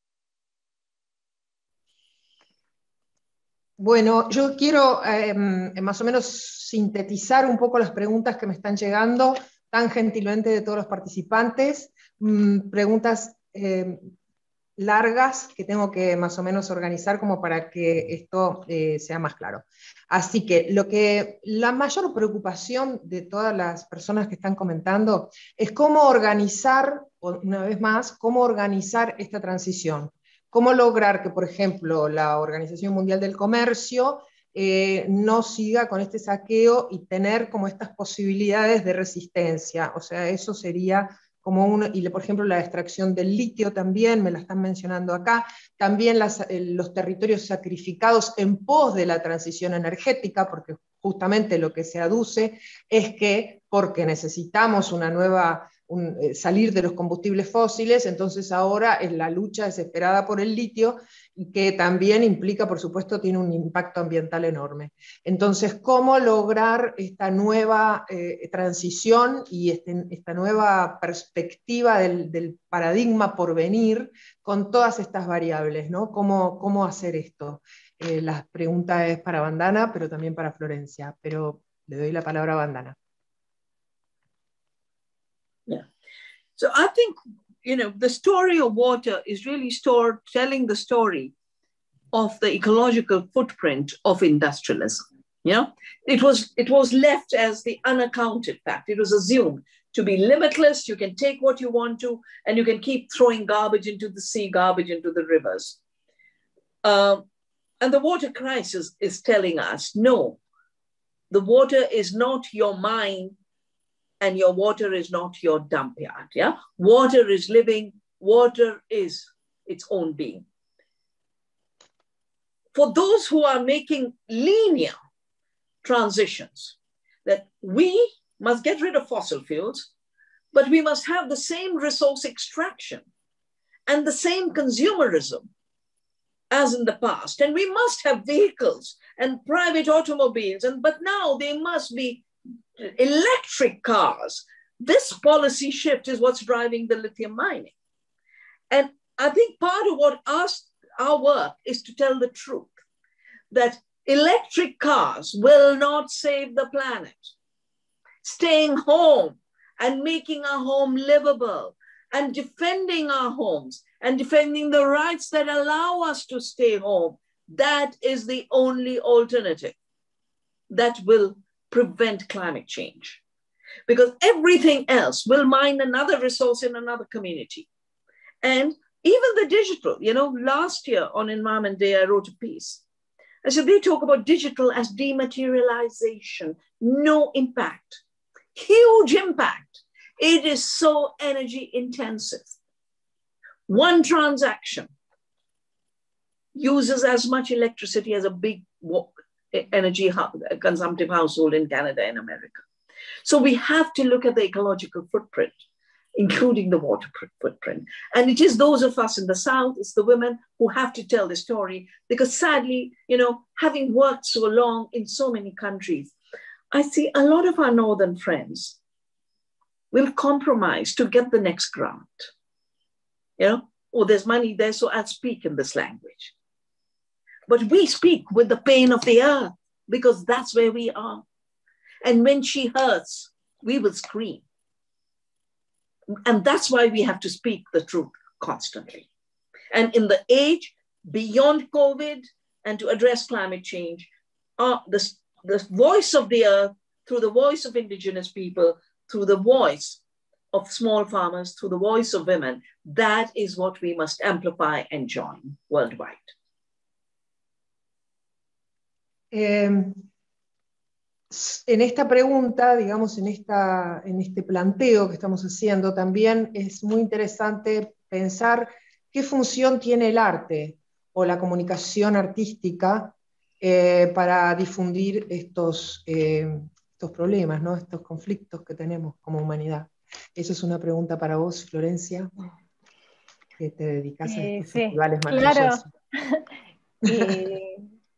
Bueno, yo quiero eh, más o menos sintetizar un poco las preguntas que me están llegando tan gentilmente de todos los participantes. Mm, preguntas eh, largas que tengo que más o menos organizar como para que esto eh, sea más claro. Así que, lo que la mayor preocupación de todas las personas que están comentando es cómo organizar, una vez más, cómo organizar esta transición. Cómo lograr que, por ejemplo, la Organización Mundial del Comercio eh, no siga con este saqueo y tener como estas posibilidades de resistencia. O sea, eso sería como un, y por ejemplo la extracción del litio también, me la están mencionando acá, también las, los territorios sacrificados en pos de la transición energética, porque justamente lo que se aduce es que porque necesitamos una nueva... Un, eh, salir de los combustibles fósiles, entonces ahora es la lucha desesperada por el litio, y que también implica, por supuesto, tiene un impacto ambiental enorme. Entonces, ¿cómo lograr esta nueva eh, transición y este, esta nueva perspectiva del, del paradigma por venir con todas estas variables, ¿no? ¿Cómo, cómo hacer esto? Eh, la pregunta es para Vandana, pero también para Florencia, pero le doy la palabra a Vandana. Yeah. So I think, you know, the story of water is really stored, telling the story of the ecological footprint of industrialism. You know, it was, it was left as the unaccounted fact. It was assumed to be limitless. You can take what you want to, and you can keep throwing garbage into the sea, garbage into the rivers. Um, and the water crisis is telling us, no, the water is not your mine, and your water is not your dump yard, yeah? Water is living, water is its own being. For those who are making linear transitions, that we must get rid of fossil fuels, but we must have the same resource extraction and the same consumerism as in the past. And we must have vehicles and private automobiles, and but now they must be electric cars. This policy shift is what's driving the lithium mining. And I think part of what us, our work is to tell the truth, that electric cars will not save the planet. Staying home and making our home livable and defending our homes and defending the rights that allow us to stay home, that is the only alternative that will prevent climate change, because everything else will mine another resource in another community. And even the digital, you know, last year on Environment Day, I wrote a piece. I said, they talk about digital as dematerialization, no impact, huge impact. It is so energy intensive. One transaction uses as much electricity as a big energy consumptive household in Canada and America. So we have to look at the ecological footprint, including the water footprint. And it is those of us in the South, it's the women who have to tell the story, because sadly, you know, having worked so long in so many countries, I see a lot of our Northern friends will compromise to get the next grant. You know, oh, there's money there, so I'll speak in this language. But we speak with the pain of the earth, because that's where we are. And when she hurts, we will scream. And that's why we have to speak the truth constantly. And in the age beyond COVID and to address climate change, uh, the, the voice of the earth, through the voice of indigenous people, through the voice of small farmers, through the voice of women, that is what we must amplify and join worldwide. Eh, en esta pregunta, digamos, en, esta, en este planteo que estamos haciendo, también es muy interesante pensar qué función tiene el arte o la comunicación artística eh, para difundir estos, eh, estos problemas, ¿no? Estos conflictos que tenemos como humanidad. Eso es una pregunta para vos, Florencia, que te dedicas a estos sí, festivales claro. maravillosos. Y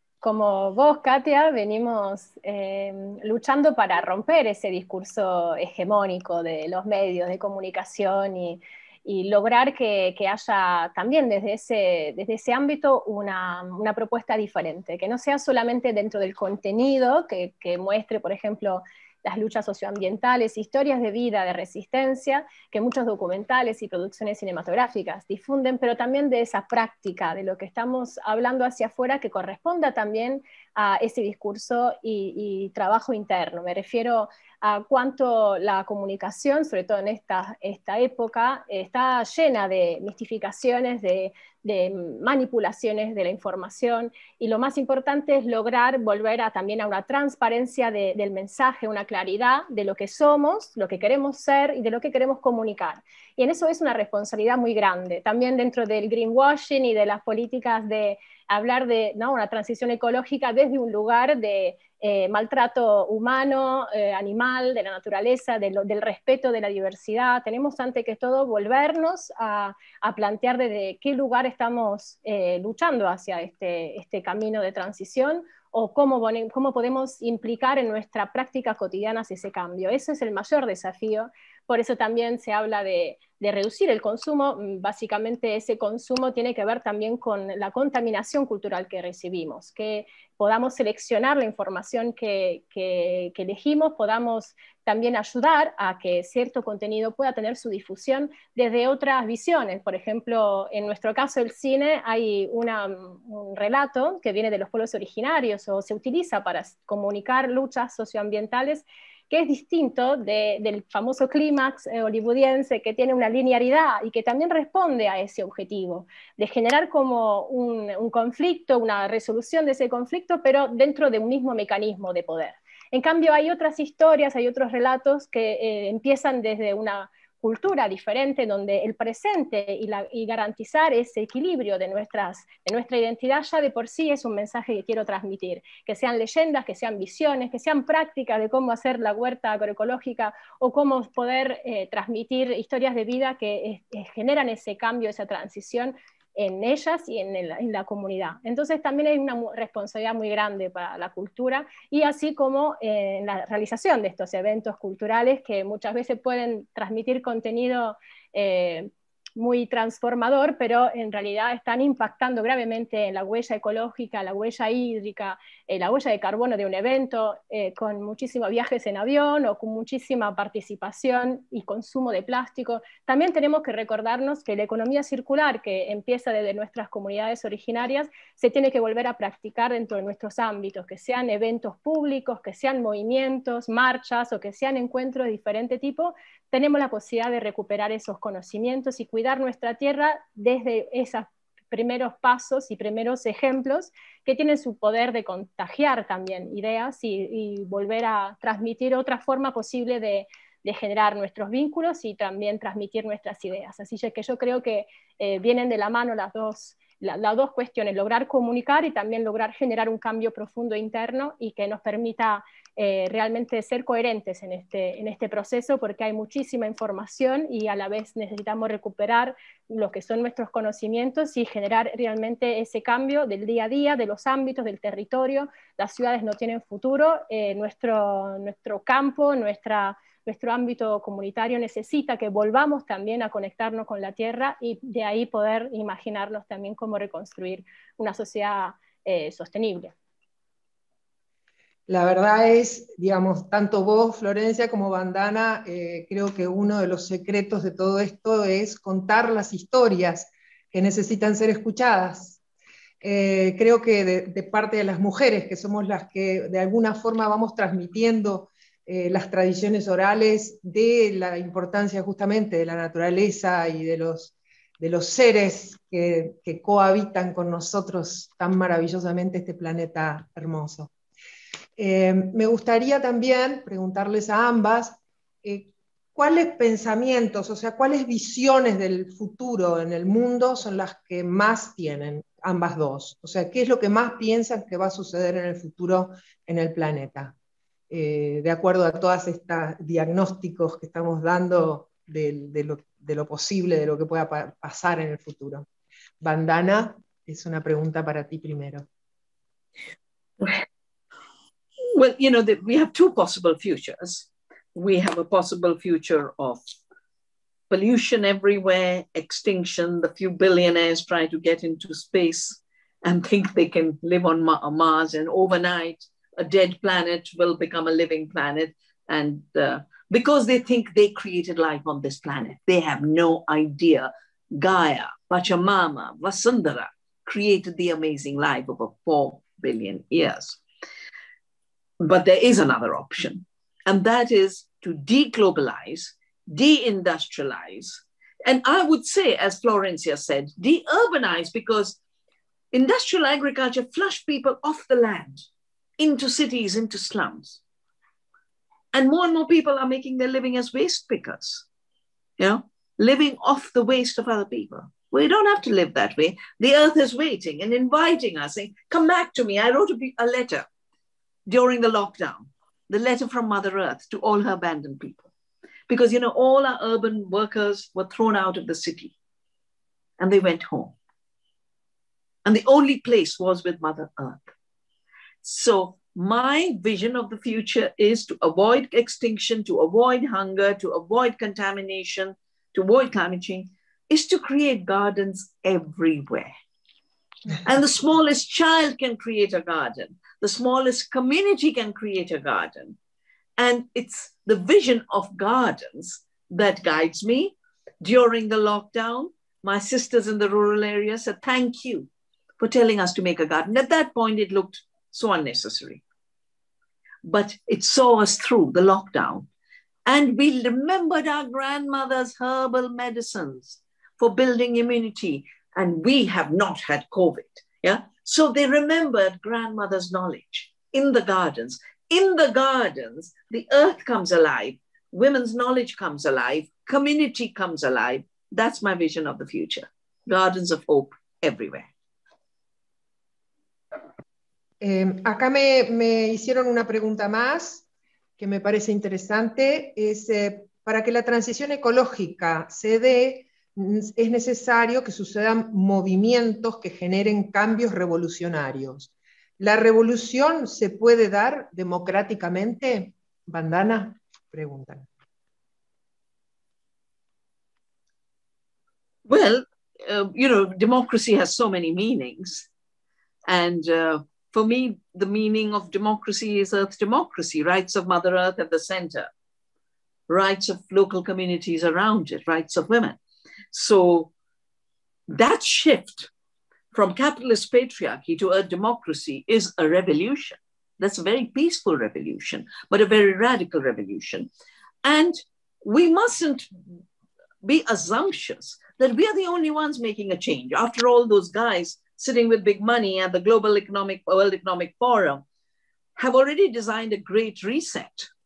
como vos, Katia, venimos eh, luchando para romper ese discurso hegemónico de los medios de comunicación y, y lograr que, que haya también desde ese, desde ese ámbito una, una propuesta diferente, que no sea solamente dentro del contenido, que, que muestre, por ejemplo, las luchas socioambientales, historias de vida, de resistencia, que muchos documentales y producciones cinematográficas difunden, pero también de esa práctica, de lo que estamos hablando hacia afuera, que corresponda también a ese discurso y, y trabajo interno. Me refiero a cuánto la comunicación, sobre todo en esta, esta época, está llena de mistificaciones, de, de manipulaciones de la información, y lo más importante es lograr volver a, también a una transparencia de, del mensaje, una claridad de lo que somos, lo que queremos ser y de lo que queremos comunicar. Y en eso es una responsabilidad muy grande, también dentro del greenwashing y de las políticas de hablar de, ¿no?, una transición ecológica desde un lugar de eh, maltrato humano, eh, animal, de la naturaleza, de lo, del respeto de la diversidad. Tenemos antes que todo volvernos a, a plantear desde qué lugar estamos eh, luchando hacia este, este camino de transición, o cómo, cómo podemos implicar en nuestra práctica cotidiana ese cambio. Ese es el mayor desafío. Por eso también se habla de, de reducir el consumo. Básicamente ese consumo tiene que ver también con la contaminación cultural que recibimos, que podamos seleccionar la información que, que, que elegimos, podamos también ayudar a que cierto contenido pueda tener su difusión desde otras visiones. Por ejemplo, en nuestro caso el cine, hay una, un relato que viene de los pueblos originarios o se utiliza para comunicar luchas socioambientales, que es distinto de, del famoso clímax eh, hollywoodiense, que tiene una linearidad y que también responde a ese objetivo, de generar como un, un conflicto, una resolución de ese conflicto, pero dentro de un mismo mecanismo de poder. En cambio, hay otras historias, hay otros relatos que eh, empiezan desde una cultura diferente, donde el presente y, la, y garantizar ese equilibrio de, nuestras, de nuestra identidad ya de por sí es un mensaje que quiero transmitir, que sean leyendas, que sean visiones, que sean prácticas de cómo hacer la huerta agroecológica o cómo poder eh, transmitir historias de vida que eh, generan ese cambio, esa transición en ellas y en, el, en la comunidad. Entonces también hay una responsabilidad muy grande para la cultura, y así como eh, en la realización de estos eventos culturales que muchas veces pueden transmitir contenido eh, muy transformador, pero en realidad están impactando gravemente en la huella ecológica, la huella hídrica, eh, la huella de carbono de un evento, eh, con muchísimos viajes en avión o con muchísima participación y consumo de plástico. También tenemos que recordarnos que la economía circular, que empieza desde nuestras comunidades originarias, se tiene que volver a practicar dentro de nuestros ámbitos, que sean eventos públicos, que sean movimientos, marchas o que sean encuentros de diferente tipo. Tenemos la posibilidad de recuperar esos conocimientos y cuidar nuestra tierra desde esos primeros pasos y primeros ejemplos que tienen su poder de contagiar también ideas y, y volver a transmitir otra forma posible de, de generar nuestros vínculos y también transmitir nuestras ideas. Así que yo creo que eh, vienen de la mano las dos, la, las dos cuestiones, lograr comunicar y también lograr generar un cambio profundo interno y que nos permita eh, realmente ser coherentes en este, en este proceso, porque hay muchísima información y a la vez necesitamos recuperar lo que son nuestros conocimientos y generar realmente ese cambio del día a día, de los ámbitos, del territorio. Las ciudades no tienen futuro, eh, nuestro, nuestro campo, nuestra... Nuestro ámbito comunitario necesita que volvamos también a conectarnos con la tierra y de ahí poder imaginarnos también cómo reconstruir una sociedad eh, sostenible. La verdad es, digamos, tanto vos, Florencia, como Vandana, eh, creo que uno de los secretos de todo esto es contar las historias que necesitan ser escuchadas. Eh, creo que de, de parte de las mujeres, que somos las que de alguna forma vamos transmitiendo Eh, las tradiciones orales, de la importancia justamente de la naturaleza y de los, de los seres que, que cohabitan con nosotros tan maravillosamente este planeta hermoso. Eh, me gustaría también preguntarles a ambas eh, cuáles pensamientos, o sea, cuáles visiones del futuro en el mundo son las que más tienen ambas dos. O sea, ¿qué es lo que más piensan que va a suceder en el futuro en el planeta? Eh, de acuerdo a todos estos diagnósticos que estamos dando de, de, lo, de lo posible, de lo que pueda pa pasar en el futuro. Vandana, es una pregunta para ti primero. Well, you know, the, we have two possible futures. We have a possible future of pollution everywhere, extinction, the few billionaires try to get into space and think they can live on Ma Mars, and overnight a dead planet will become a living planet. And uh, because they think they created life on this planet, they have no idea Gaia, Pachamama, Vasundhara created the amazing life over four billion years. But there is another option, and that is to deglobalize, deindustrialize, and I would say, as Florencia said, de-urbanize, because industrial agriculture flushed people off the land into cities, into slums. And more and more people are making their living as waste pickers, you know, living off the waste of other people. We don't have to live that way. The earth is waiting and inviting us, saying, come back to me. I wrote a, a letter during the lockdown, the letter from Mother Earth to all her abandoned people. Because, you know, all our urban workers were thrown out of the city and they went home. And the only place was with Mother Earth. So my vision of the future is to avoid extinction, to avoid hunger, to avoid contamination, to avoid climate change, is to create gardens everywhere. And the smallest child can create a garden. The smallest community can create a garden. And it's the vision of gardens that guides me. During the lockdown, my sisters in the rural area said, thank you for telling us to make a garden. At that point, it looked so unnecessary. But it saw us through the lockdown. And we remembered our grandmother's herbal medicines for building immunity. And we have not had COVID. Yeah. So they remembered grandmother's knowledge in the gardens. In the gardens, the earth comes alive. Women's knowledge comes alive. Community comes alive. That's my vision of the future. Gardens of hope everywhere. Eh, acá me, me hicieron una pregunta más que me parece interesante. Es, eh, para que la transición ecológica se dé, es necesario que sucedan movimientos que generen cambios revolucionarios. ¿La revolución se puede dar democráticamente? Vandana, preguntan. Well, uh, you know, democracy has so many meanings. And uh, for me, the meaning of democracy is Earth democracy, rights of Mother Earth at the center, rights of local communities around it, rights of women. So that shift from capitalist patriarchy to Earth democracy is a revolution. That's a very peaceful revolution, but a very radical revolution. And we mustn't be assumptuous that we are the only ones making a change. After all, those guys sitting with big money at the Global Economic, World Economic Forum have already designed a great reset.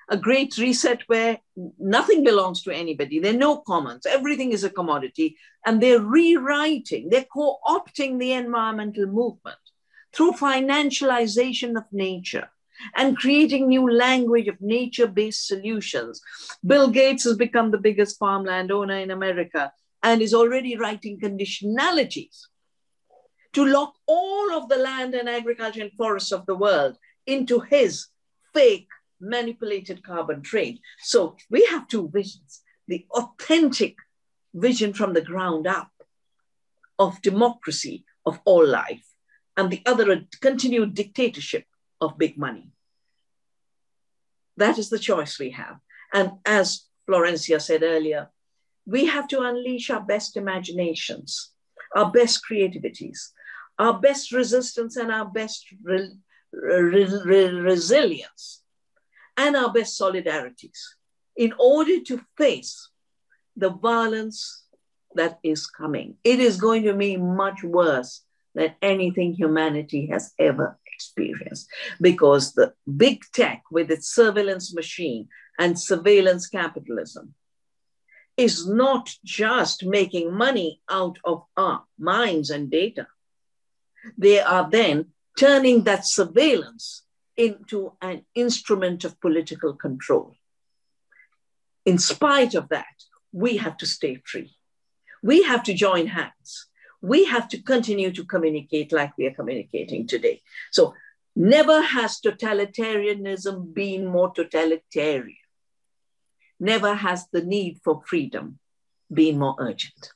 a great reset where nothing belongs to anybody. There are no commons. Everything is a commodity. And they're rewriting, they're co-opting the environmental movement through financialization of nature and creating new language of nature-based solutions. Bill Gates has become the biggest farmland owner in America and is already writing conditionalities to lock all of the land and agriculture and forests of the world into his fake manipulated carbon trade. So we have two visions: the authentic vision from the ground up of democracy of all life, and the other a continued dictatorship of big money. That is the choice we have. And as Florencia said earlier, we have to unleash our best imaginations, our best creativities, our best resistance and our best re re re resilience, and our best solidarities in order to face the violence that is coming. It is going to be much worse than anything humanity has ever experienced, because the big tech with its surveillance machine and surveillance capitalism is not just making money out of our minds and data. They are then turning that surveillance into an instrument of political control. In spite of that, we have to stay free. We have to join hands. We have to continue to communicate like we are communicating today. So never has totalitarianism been more totalitarian. Never has the need for freedom been more urgent.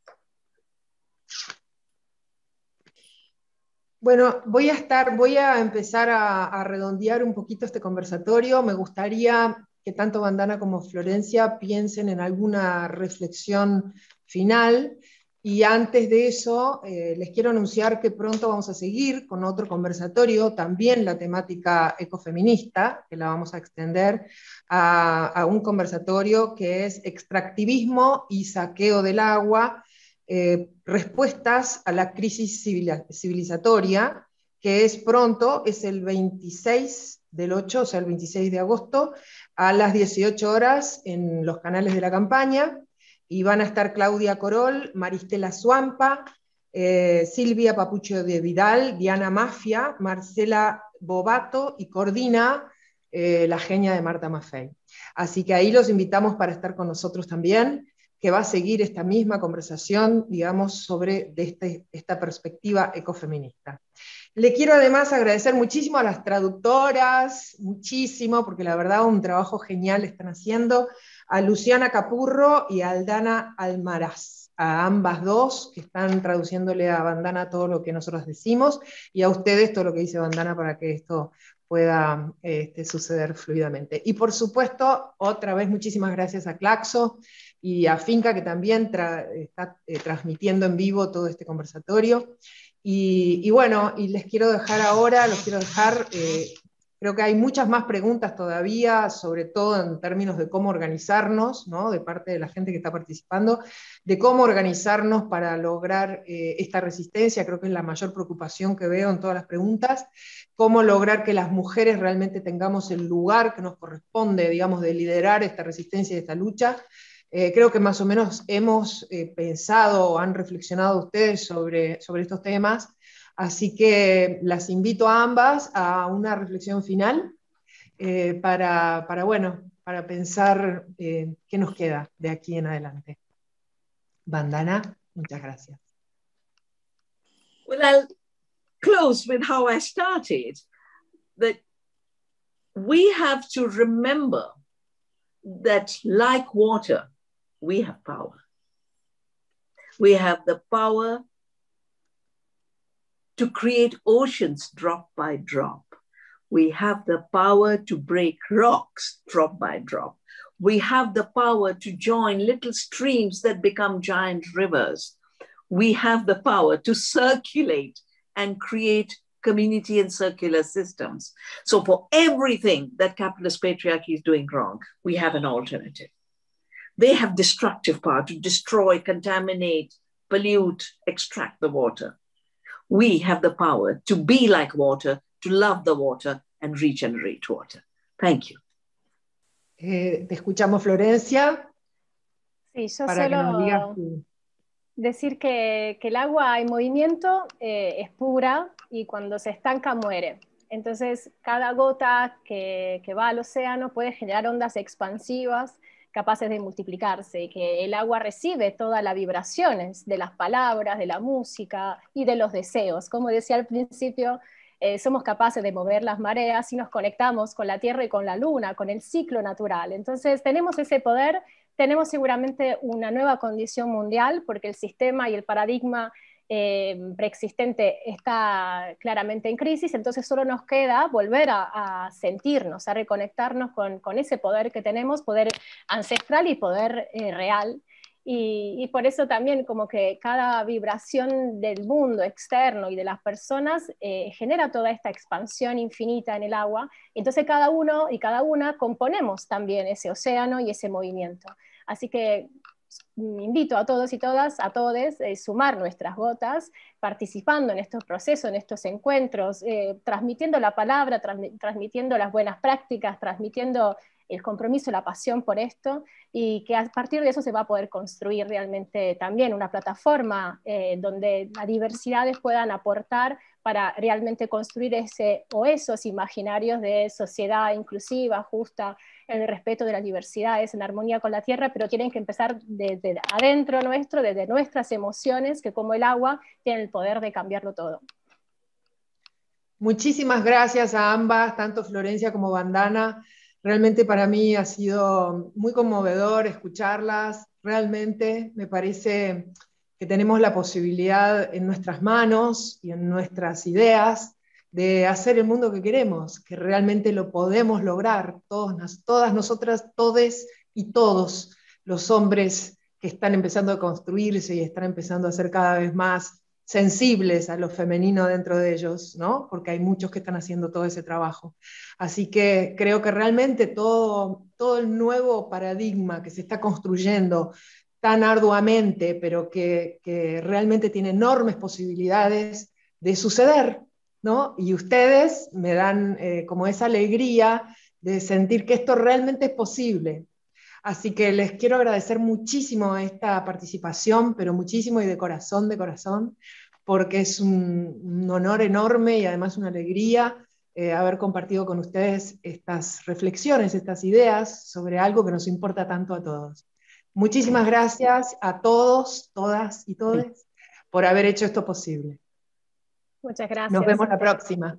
Bueno, voy a estar, voy a empezar a, a redondear un poquito este conversatorio. Me gustaría que tanto Vandana como Florencia piensen en alguna reflexión final. Y antes de eso, eh, les quiero anunciar que pronto vamos a seguir con otro conversatorio, también la temática ecofeminista, que la vamos a extender a, a un conversatorio que es extractivismo y saqueo del agua, eh, respuestas a la crisis civilizatoria, que es pronto, es el veintiséis del ocho, o sea, el veintiséis de agosto, a las dieciocho horas en los canales de la campaña. Y van a estar Claudia Corol, Maristela Suampa, eh, Silvia Papucho de Vidal, Diana Mafia, Marcela Bobato y coordina eh, la genia de Marta Maffei. Así que ahí los invitamos para estar con nosotros también, que va a seguir esta misma conversación, digamos, sobre de este, esta perspectiva ecofeminista. Le quiero además agradecer muchísimo a las traductoras, muchísimo, porque la verdad un trabajo genial están haciendo, a Luciana Capurro y a Aldana Almaraz, a ambas dos, que están traduciéndole a Vandana todo lo que nosotros decimos, y a ustedes todo lo que dice Vandana para que esto pueda este, suceder fluidamente. Y por supuesto, otra vez muchísimas gracias a Claxo y a Finca, que también tra está eh, transmitiendo en vivo todo este conversatorio. Y, y bueno, y les quiero dejar ahora, los quiero dejar... Eh, Creo que hay muchas más preguntas todavía, sobre todo en términos de cómo organizarnos, ¿no? De parte de la gente que está participando, de cómo organizarnos para lograr eh, esta resistencia. Creo que es la mayor preocupación que veo en todas las preguntas, cómo lograr que las mujeres realmente tengamos el lugar que nos corresponde, digamos, de liderar esta resistencia y esta lucha. Eh, creo que más o menos hemos eh, pensado o han reflexionado ustedes sobre, sobre estos temas. Así que las invito a ambas a una reflexión final eh, para, para, bueno, para pensar eh, qué nos queda de aquí en adelante. Vandana, muchas gracias. Well, I'll close with how I started, that we have to remember that like water, we have power. We have the power to create oceans drop by drop. We have the power to break rocks drop by drop. We have the power to join little streams that become giant rivers. We have the power to circulate and create community and circular systems. So for everything that capitalist patriarchy is doing wrong, we have an alternative. They have destructive power to destroy, contaminate, pollute, extract the water. We have the power to be like water, to love the water and regenerate water. Thank you. Eh, te escuchamos, Florencia, Sí, yo para que nos digas solo tú. decir que, que el agua en movimiento eh, es pura y cuando se estanca muere. Entonces, cada gota que, que va al océano puede generar ondas expansivas capaces de multiplicarse, y que el agua recibe todas las vibraciones de las palabras, de la música y de los deseos. Como decía al principio, eh, somos capaces de mover las mareas si nos conectamos con la Tierra y con la Luna, con el ciclo natural. Entonces, tenemos ese poder. Tenemos seguramente una nueva condición mundial porque el sistema y el paradigma eh, preexistente está claramente en crisis, entonces solo nos queda volver a, a sentirnos, a reconectarnos con, con ese poder que tenemos, poder ancestral y poder eh, real. Y, y por eso también como que cada vibración del mundo externo y de las personas eh, genera toda esta expansión infinita en el agua. Entonces cada uno y cada una componemos también ese océano y ese movimiento. Así que invito a todos y todas, a todos, eh, sumar nuestras gotas, participando en estos procesos, en estos encuentros, eh, transmitiendo la palabra, transmi transmitiendo las buenas prácticas, transmitiendo el compromiso, la pasión por esto, y que a partir de eso se va a poder construir realmente también una plataforma eh, donde las diversidades puedan aportar para realmente construir ese o esos imaginarios de sociedad inclusiva, justa, en el respeto de las diversidades, en armonía con la tierra, pero tienen que empezar desde adentro nuestro, desde nuestras emociones, que como el agua tienen el poder de cambiarlo todo. Muchísimas gracias a ambas, tanto Florencia como Vandana. Realmente para mí ha sido muy conmovedor escucharlas. Realmente me parece que tenemos la posibilidad en nuestras manos y en nuestras ideas de hacer el mundo que queremos, que realmente lo podemos lograr, todos, todas nosotras, todes y todos los hombres que están empezando a construirse y están empezando a ser cada vez más sensibles a lo femenino dentro de ellos, ¿no? Porque hay muchos que están haciendo todo ese trabajo. Así que creo que realmente todo, todo el nuevo paradigma que se está construyendo tan arduamente, pero que, que realmente tiene enormes posibilidades de suceder, ¿no? Y ustedes me dan eh, como esa alegría de sentir que esto realmente es posible. Así que les quiero agradecer muchísimo esta participación, pero muchísimo y de corazón, de corazón, porque es un, un honor enorme y además una alegría eh, haber compartido con ustedes estas reflexiones, estas ideas sobre algo que nos importa tanto a todos. Muchísimas gracias a todos, todas y todes por haber hecho esto posible. Muchas gracias. Nos vemos la próxima.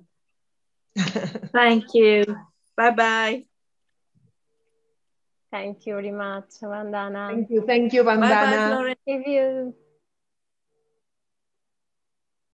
Thank you. Bye bye. Thank you very much, Vandana. Thank you, thank you, Vandana. Bye bye, Florence. If you